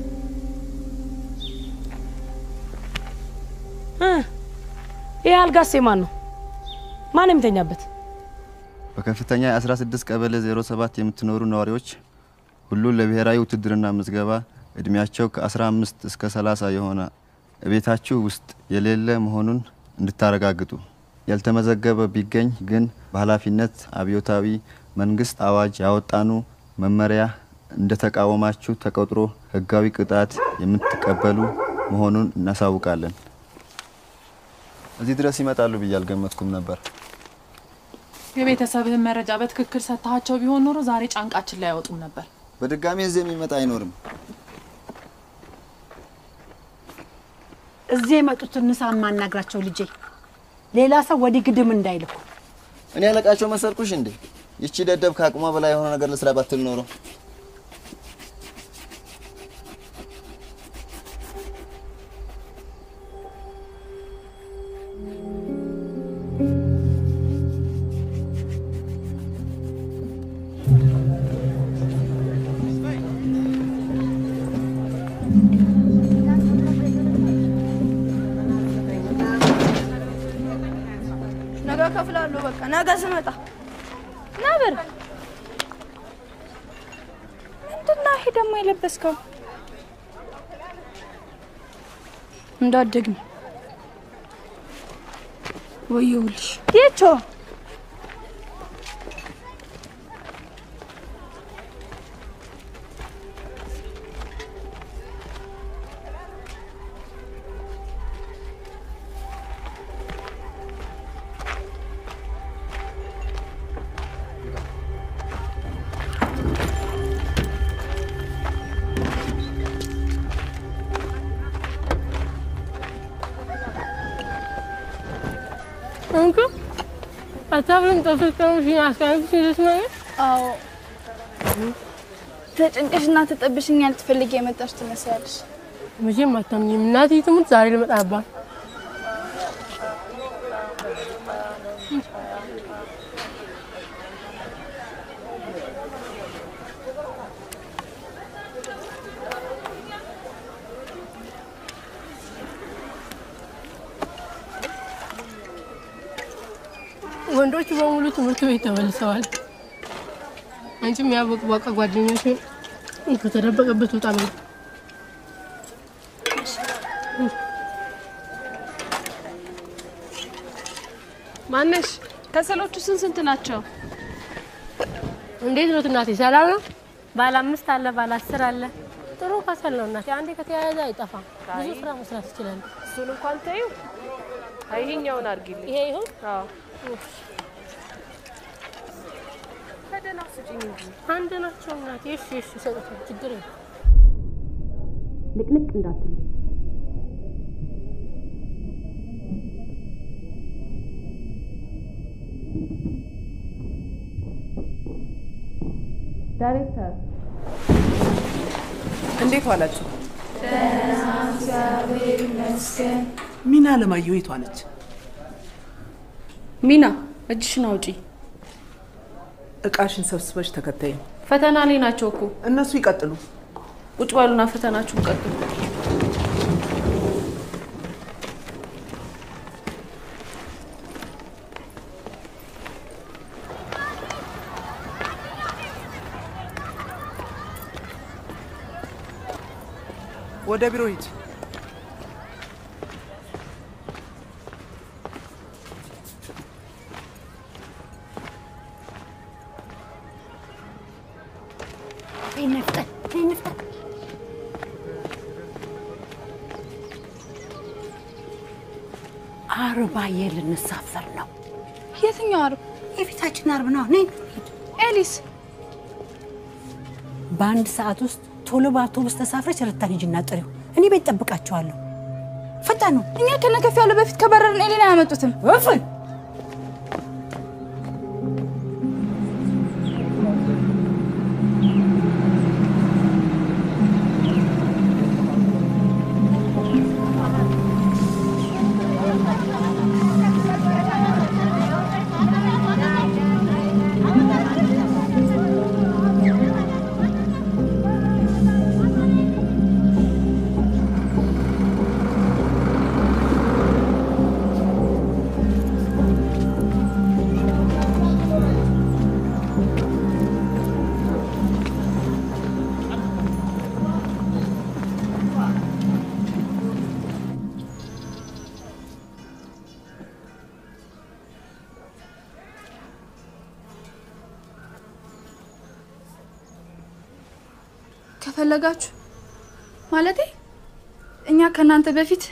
እ ይሄ አልጋስ የማን ነው? ማን የሚተኛበት? በከፍተኛ የአስራ ስድስት ቀበሌ ዜሮ ሰባት የምትኖሩ ነዋሪዎች ሁሉ ለብሔራዊ ውትድርና ምዝገባ እድሜያቸው ከአስራ አምስት እስከ ሰላሳ የሆነ ቤታችሁ ውስጥ የሌለ መሆኑን እንድታረጋግጡ። ያልተመዘገበ ቢገኝ ግን በኃላፊነት አብዮታዊ መንግስት አዋጅ ያወጣኑ መመሪያ እንደተቃወማችሁ ተቆጥሮ ህጋዊ ቅጣት የምትቀበሉ መሆኑን እናሳውቃለን። እዚህ ድረስ ይመጣሉ ብዬ አልገመትኩም ነበር። የቤተሰብህን መረጃ በትክክል ሰጣቸው ቢሆን ኖሮ ዛሬ ጫንቃችን ላይ ያወጡም ነበር። በድጋሚ እዚህ የሚመጣ አይኖርም። እዚህ የመጡትን ንሳ ማናግራቸው ልጄ ሌላ ሰው ወዲህ ግድም እንዳይልኩ። እኔ አለቃቸው መሰልኩሽ እንዴ? ይቺ ደደብ ከአቅሟ በላይ የሆነ ነገር ልስራ ባትል ኖሮ ነገ ከፍላለሁ። በቃ ነገ ስመጣ ነበር። ምንድነው ይሄ ደግሞ የለበስከው? እንዳደግም ወየውልሽ የቾ Uncle, አታብለን ተፈተውሽ ያስካልኩሽ ይስማኝ? አዎ ተጨንቀሽና ተጠብሽኛል ትፈልጊ የመጣሽ ትመስያለሽ። መቼም አታምኚም። እናቴ ትሙት ዛሬ ልመጣባት። ወንዶች በሙሉ ትምህርት ቤት ተመልሰዋል። አንቺም ያበቁ በቃ ጓደኞች ከተደበቀበት ወጣ በል። ማነሽ? ከሰሎቹ ስንት ስንት ናቸው? እንዴት ነው እናቴ? ሰላም ነው? ባለ አምስት አለ፣ ባለ አስር አለ። ጥሩ ከሰል ነው እናቴ። አንዴ ከተያያዘ አይጠፋም። ብዙ ስራ መስራት ይችላል። እሱን እንኳን ተይው። አይኛውን አድርጊልኝ። ይሄ ይሁን? አዎ ከደህና ስጪኝ እንጂ አንድ ናቸው እናቴ። እሺ እሺ፣ ሰጥቶ ችግር የለም። ንቅንቅ እንዳትሉ። ዳይሬክተር እንዴት ዋላችሁ? እግዚአብሔር ይመስገን። ሚና ለማየሁ የቷ ነች? ሚና እጅሽን አውጪ። እቃሽን ሰብስበሽ ተከታይ። ፈተና ላይ ናቸው እኮ እነሱ ይቀጥሉ። ቁጭ ባሉና ፈተናችሁን ቀጥሉ። ወደ ቢሮ ሂድ። ይነፍጠን ይነፍጠን። አርባዬ ልንሳፈር ነው። የትኛው አርብ? የፊታችን አርብ ነው። ነይ ኤሊስ፣ በአንድ ሰዓት ውስጥ ቶሎ በአውቶቡስ ተሳፍረሽ ረታን ሂጂና ጥሪው። እኔ ቤት ጠብቃቸዋለሁ። ፈጣኑ። እኛ ከነከፍ ያለው በፊት ከበረርን ኤሊን አያመጡትም። ወፍን ከፈለጋችሁ ማለቴ እኛ ከናንተ በፊት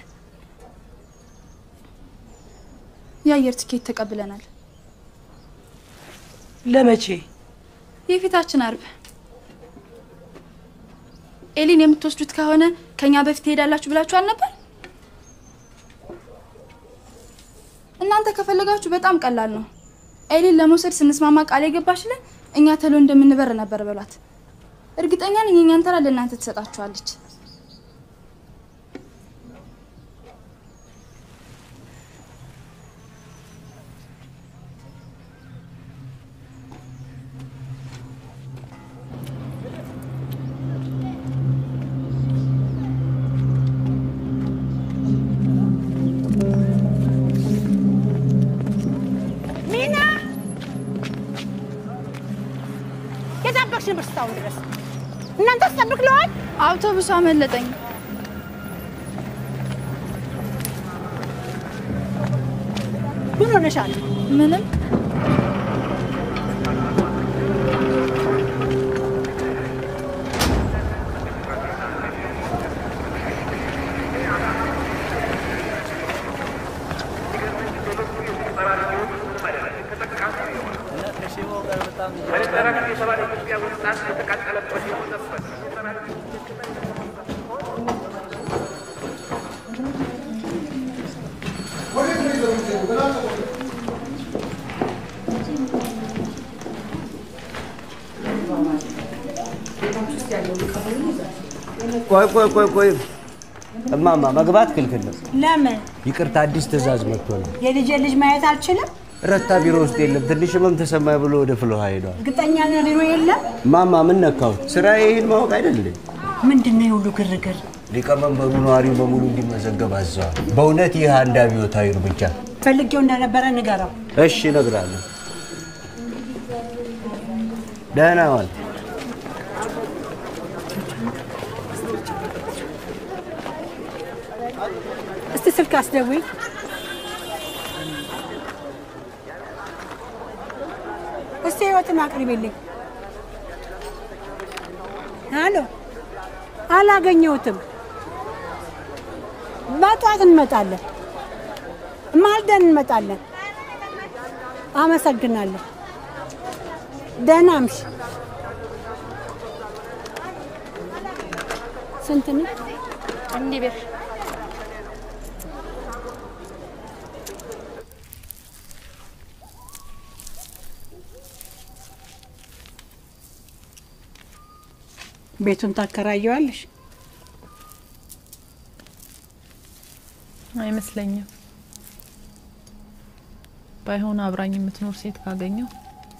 የአየር ትኬት ተቀብለናል። ለመቼ? የፊታችን አርብ። ኤሊን የምትወስዱት ከሆነ ከኛ በፊት ትሄዳላችሁ ብላችሁ አልነበር? እናንተ ከፈለጋችሁ በጣም ቀላል ነው። ኤሊን ለመውሰድ ስንስማማ ቃል የገባችልን እኛ ተሎ እንደምንበር ነበር በሏት። እርግጠኛ ነኝ እኛን ተራ ለእናንተ ትሰጣችኋለች። ሚና የታበቅሽን ብርስታውን ድረስ እናንተ ተጠብቅ ለዋል። አውቶቡስ አመለጠኝ። ምን ሆነሻል? ምንም። ቆይ ቆይ ቆይ ቆይ እማማ መግባት ክልክል ነው። ለምን? ይቅርታ አዲስ ትዕዛዝ መጥቶ ነው። የልጄ ልጅ ማየት አልችልም። ረታ ቢሮ ውስጥ የለም። ትንሽ ህመም ተሰማኝ ብሎ ወደ ፍሎሃ ሄዷል። እርግጠኛ ነህ ቢሮ የለም? ማማ ምን ነካው? ስራ ይሄን ማወቅ አይደለም። ምንድነው የሁሉ ግርግር? ሊቀመንበሩ ነዋሪው በሙሉ እንዲመዘገብ አዘዋል። በእውነት ይህ አንድ አብዮታዊ እርምጃ። ፈልጌው እንደነበረ ንገረው። እሺ እነግራለሁ። ደህና ዋል። እስቲ ስልክ አስደውይ። እስቲ ህይወትን አቅርቢልኝ። አሎ፣ አላገኘሁትም። በጧት እንመጣለን፣ ማልደን እንመጣለን። አመሰግናለሁ። ደህና እምሽ። ስንት ነው? አንድ ብር። ቤቱን ታከራየዋለሽ? አይመስለኝም። ባይሆን አብራኝ የምትኖር ሴት ካገኘው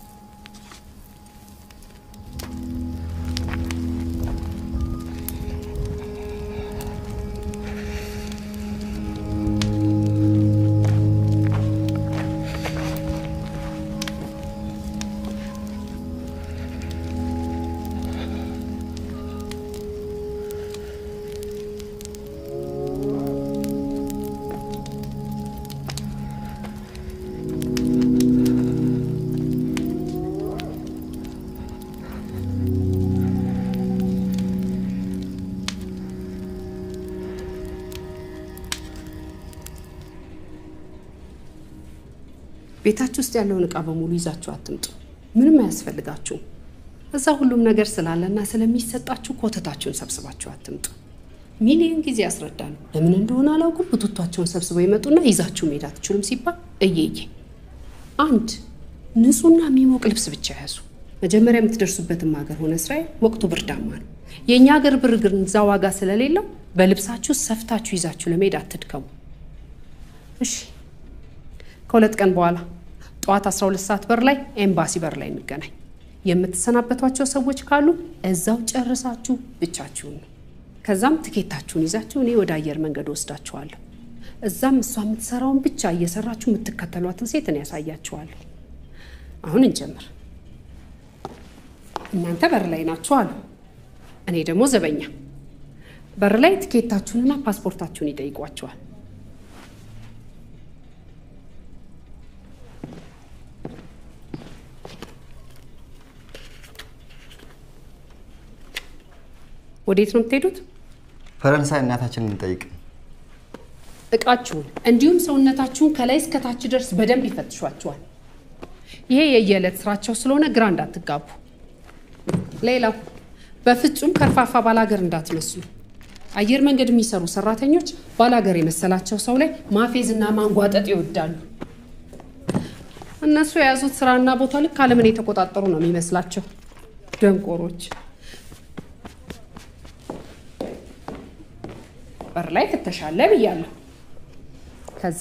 ቤታችሁ ውስጥ ያለውን ዕቃ በሙሉ ይዛችሁ አትምጡ። ምንም አያስፈልጋችሁ። እዛ ሁሉም ነገር ስላለና ስለሚሰጣችሁ ኮተታችሁን ሰብስባችሁ አትምጡ። ሚሊዮን ጊዜ ያስረዳሉ። ለምን እንደሆነ አላውቅም። ቡቱቷቸውን ሰብስበው ይመጡና ይዛችሁ መሄድ አትችሉም ሲባል እየየ አንድ ንጹህና የሚሞቅ ልብስ ብቻ ያዙ። መጀመሪያ የምትደርሱበትም ሀገር ሆነ እስራኤል ወቅቱ ብርዳማ ነው። የኛ ሀገር ብር ግን እዛ ዋጋ ስለሌለው በልብሳችሁ ሰፍታችሁ ይዛችሁ ለመሄድ አትድከሙ። እሺ ከሁለት ቀን በኋላ ጠዋት አስራ ሁለት ሰዓት በር ላይ ኤምባሲ በር ላይ እንገናኝ። የምትሰናበቷቸው ሰዎች ካሉ እዛው ጨርሳችሁ ብቻችሁን ነው። ከዛም ትኬታችሁን ይዛችሁ እኔ ወደ አየር መንገድ ወስዳችኋለሁ። እዛም እሷ የምትሰራውን ብቻ እየሰራችሁ የምትከተሏትን ሴት እኔ ያሳያችኋለሁ። አሁን እንጀምር። እናንተ በር ላይ ናችሁ አሉ። እኔ ደግሞ ዘበኛ። በር ላይ ትኬታችሁንና ፓስፖርታችሁን ይጠይቋችኋል። ወዴት ነው የምትሄዱት? ፈረንሳይ እናታችንን እንጠይቅ። እቃችሁን እንዲሁም ሰውነታችሁን ከላይ እስከ ታች ድረስ በደንብ ይፈትሿችኋል። ይሄ የየዕለት ስራቸው ስለሆነ ግራ እንዳትጋቡ። ሌላው በፍጹም ከርፋፋ ባላገር እንዳትመስሉ። አየር መንገድ የሚሰሩ ሰራተኞች ባላገር የመሰላቸው ሰው ላይ ማፌዝና ማንጓጠጥ ይወዳሉ። እነሱ የያዙት ስራና ቦታ ልክ ዓለምን የተቆጣጠሩ ነው የሚመስላቸው ደንቆሮች። በር ላይ ፍተሻለ ብያለሁ። ከዛ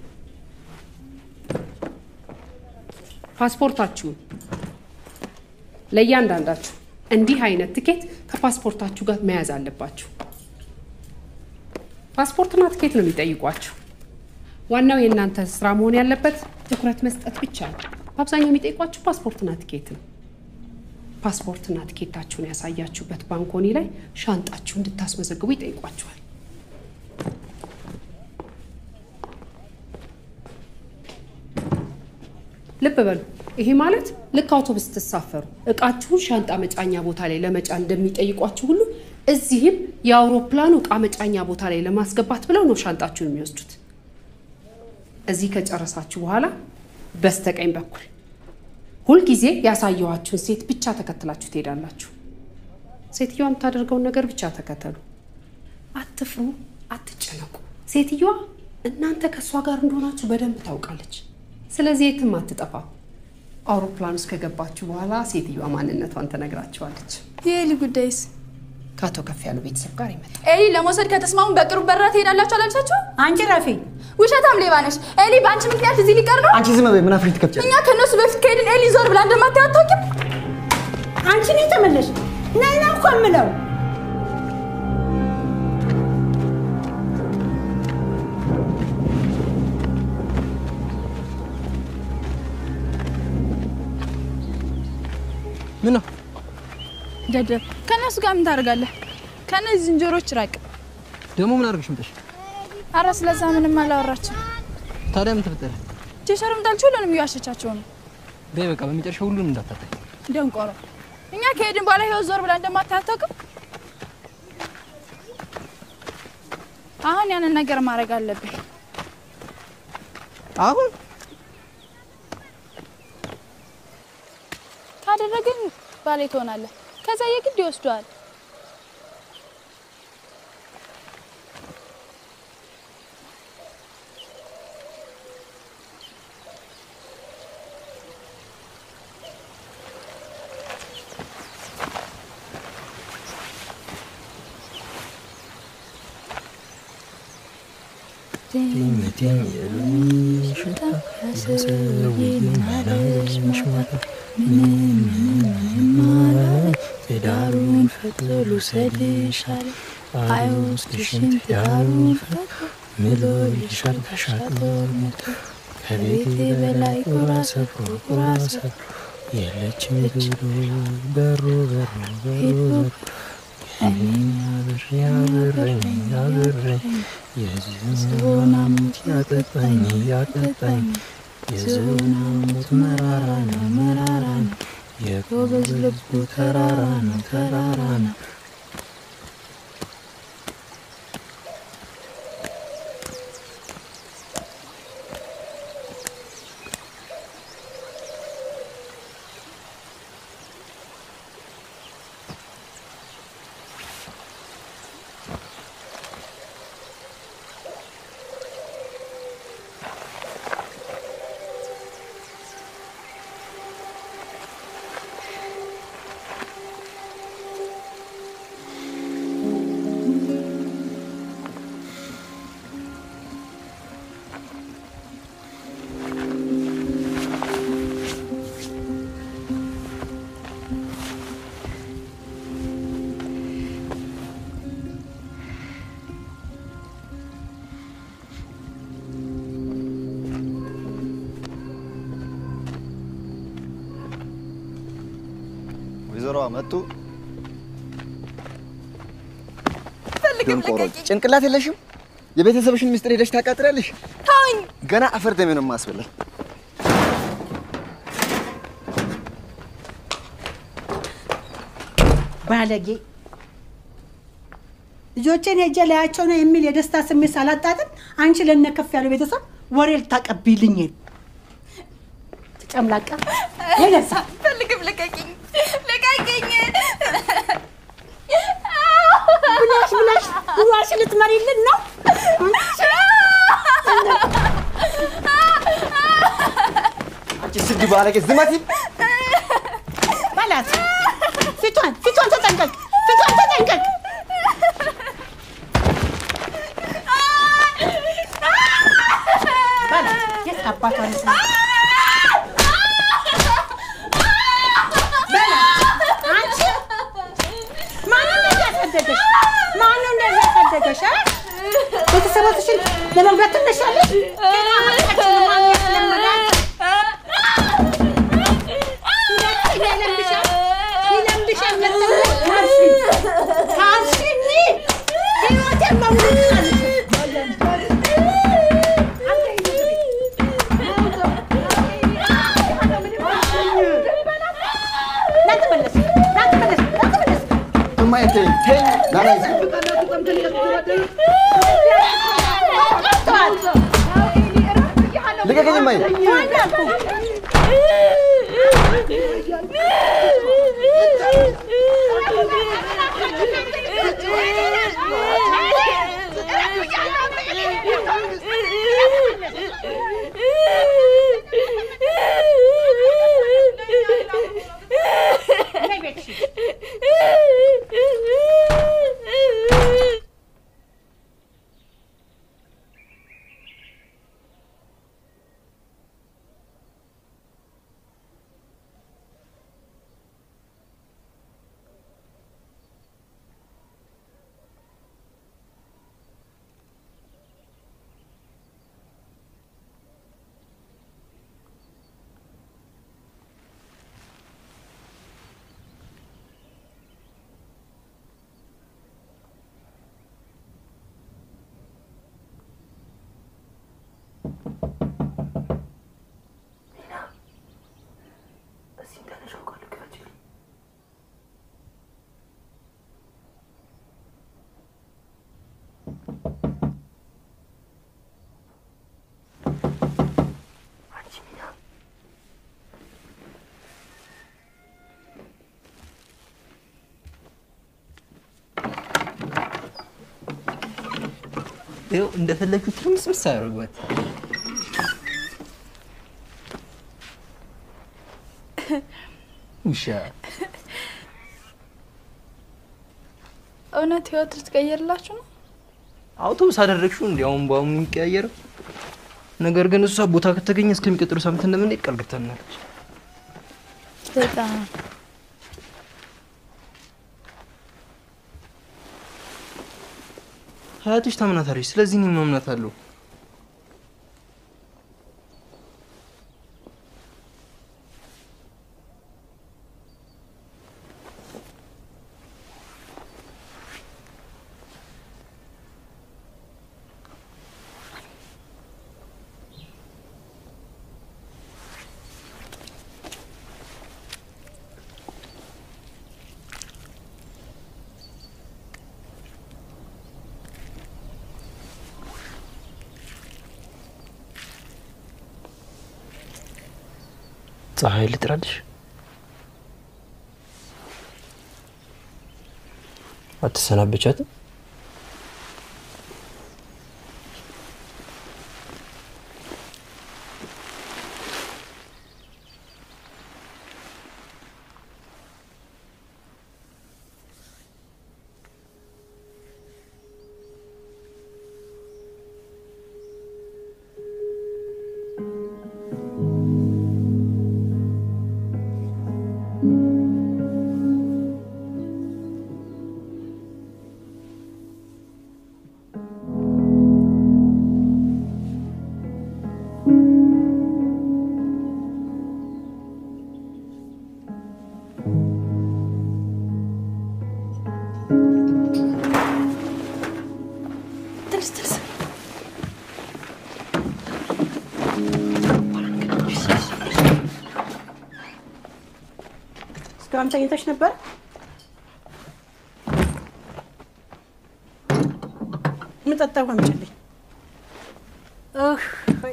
ፓስፖርታችሁን ለእያንዳንዳችሁ እንዲህ አይነት ትኬት ከፓስፖርታችሁ ጋር መያዝ አለባችሁ። ፓስፖርትና ትኬት ነው የሚጠይቋችሁ። ዋናው የእናንተ ስራ መሆን ያለበት ትኩረት መስጠት ብቻ ነው። በአብዛኛው የሚጠይቋችሁ ፓስፖርትና ትኬት ነው። ፓስፖርትና ትኬታችሁን ያሳያችሁበት ባንኮኒ ላይ ሻንጣችሁ እንድታስመዘግቡ ይጠይቋችኋል። ልብ በሉ። ይሄ ማለት ልክ አውቶቡስ ተሳፈሩ እቃችሁን ሻንጣ መጫኛ ቦታ ላይ ለመጫን እንደሚጠይቋችሁ ሁሉ እዚህም የአውሮፕላኑ እቃ መጫኛ ቦታ ላይ ለማስገባት ብለው ነው ሻንጣችሁን የሚወስዱት። እዚህ ከጨረሳችሁ በኋላ በስተቀኝ በኩል ሁልጊዜ ያሳየኋችሁን ሴት ብቻ ተከትላችሁ ትሄዳላችሁ። ሴትዮዋ የምታደርገውን ነገር ብቻ ተከተሉ። አትፍሩ፣ አትጨነቁ። ሴትዮዋ እናንተ ከሷ ጋር እንደሆናችሁ በደንብ ታውቃለች። ስለዚህ የትም አትጠፋ። አውሮፕላን ውስጥ ከገባችሁ በኋላ ሴትዮዋ ማንነቷን ትነግራችኋለች። የኤሊ ጉዳይስ? ከአቶ ከፍ ያሉ ቤተሰብ ጋር ይመጣል። ኤሊ ለመውሰድ ከተስማሙ በቅርቡ በረራ ትሄዳላችሁ አላልሻችሁ? አንቺ ረፊ ውሸታም ሌባ ነሽ። ኤሊ በአንቺ ምክንያት እዚህ ሊቀር ነው። አንቺ ዝም በይ። ምን አፍሪት ከፍቻለሁ። እኛ ከነሱ በፊት ከሄድን ኤሊ ዞር ብላ እንደማታያት አታውቂም? አንቺ ነኝ ተመለሽ። ነይ ነው እኮ የምለው። ምን ነው ደደብ? ከነሱ ጋር ምን ታደርጋለህ? ከነዚህ ዝንጀሮች ራቅ። ደግሞ ምን አድርግሽ ምጥሽ? አረ ስለዛ ምንም አላወራችም። ታዲያ ምን ተፈጠረ? ቲሸርም ጣልችሁ ሁሉንም እያሸቻቸው ነው። በይ በቃ በመጨረሻው ሁሉንም እንዳታጣይ። ደንቆሮ። እኛ ከሄድን በኋላ ህይወት ዞር ብላ እንደማታታውቅም። አሁን ያንን ነገር ማድረግ አለብኝ። አሁን ካደረግን ባሌ ትሆናለህ። ከዛ የግድ ይወስዷል። ትምትም የሉሽታ ሰውዬ ማለሽ መሽማታ ምንም ምንም ማለት ትዳሩን ፈጥሉ ሰድሻል አይወስድሽም ትዳሩን ፈጥ ምሎ ይሻል ተሻጦር ሞቶ ከቤቴ በላይ ቁራ ሰፍሮ ቁራ ሰፍሮ የለችም ብሎ በሩ በሩ በሩ እኔን ያብር ያብረኝ ያብረኝ የዝሆን ሞት ያጠጣኝ ያጠጣኝ የዝሆን ሞት መራራ ነው መራራ ነው የጎበዝ ልቡ ተራራ ነው ተራራ ነው ወይዘሮዋ መጡ። ደንቆሮ ጭንቅላት የለሽም? የቤተሰብሽን ምስጢር ሄደሽ ታቃጥሪያለሽ? ተውኝ። ገና አፈር ደሜ ነው የማስበላው። ባለጌ ልጆቼን ሄጄ ላያቸው ነው የሚል የደስታ ስሜት ሳላጣጥም አንቺ ለነከፍ ያለው ቤተሰብ ወሬ ልታቀብይልኝ ትጨምላቃ ሄለሳ ፈልግም ልቀቂኝ ልቀቂኝ ብላሽ ብላሽ ኑሯሽ ልትመሪልን ነው አንቺ ስድ ባለጌ ዝም አትይ ባላት ፊቷን ፊቷን ተጠንቀቅ ፊቷን ተጠንቀቅ ባላት የት አባቷን ነው ባላት አንቺ ማነው እንደዚህ ያሳደገሽ ማነው እንደዚህ ያሳደገሽ ቤተሰቦችሽን ለመጉዳት ትነሻለሽ ገና ሀሳችን ማግኘት ለመዳት ይለምድሻል ይለምድሻል መሰለሽ ካልሽኝ ህይወቴን መውደድ እማዬ ተይኝ ተይኝ ናናይ ልቀቀኝ እማዬ ይኸው እንደፈለግኩት ትርምስምስ አደረጓት። ውሻ እውነት ህይወት ልትቀይርላችሁ ነው? አውቶቡስ አደረግሽው እንዲያውም ባው የሚቀያየር ነገር ግን እሷ ቦታ ከተገኘ እስከሚቀጥሉ ሳምንት እንደምንሄድ ቃል ገብታለች። በጣም ሀያትሽ ታምናታለች። ስለዚህ እኔም አምናታለሁ። ፀሐይ ልጥራልሽ? አትሰናበቻትም? እስካሁን ተኝተሽ ነበር? ምጠጣው አምጪልኝ። እህ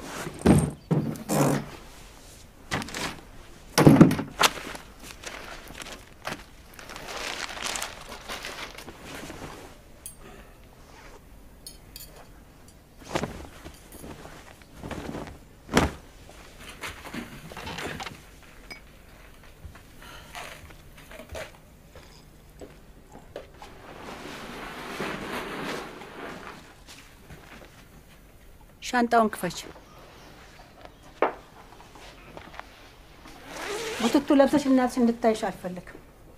ሻንጣውን ክፈች። ቡትቱ ለብሰሽ እናትሽ እንድታይሽ አልፈልግም።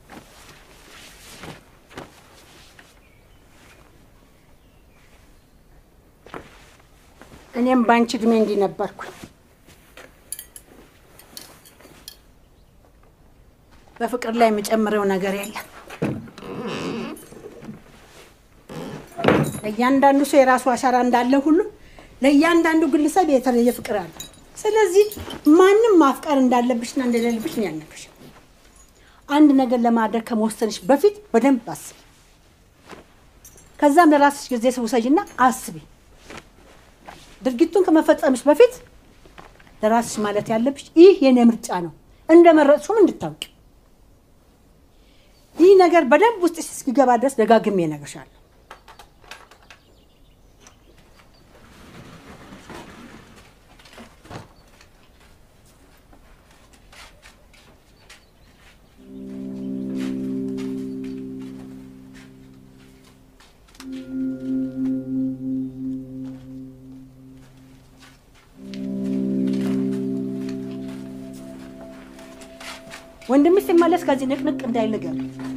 እኔም ባንቺ እድሜ እንዲህ ነበርኩ። በፍቅር ላይ የምጨምረው ነገር የለም። ለእያንዳንዱ ሰው የራሱ አሻራ እንዳለ ሁሉ ለእያንዳንዱ ግለሰብ የተለየ ፍቅር አለ። ስለዚህ ማንም ማፍቀር እንዳለብሽና እንደሌለብሽ ነው ያልነገርሽ። አንድ ነገር ለማድረግ ከመወሰንሽ በፊት በደንብ አስቢ። ከዛም ለራስሽ ጊዜ ውሰጂና አስቢ። ድርጊቱን ከመፈጸምሽ በፊት ለራስሽ ማለት ያለብሽ ይህ የኔ ምርጫ ነው፣ እንደመረጥሽም እንድታውቂ። ይህ ነገር በደንብ ውስጥሽ እስኪገባ ድረስ ደጋግሜ እነግርሻለሁ። ወንድምሽ ሲመለስ ከዚህ ንቅንቅ እንዳይል ንገሪው።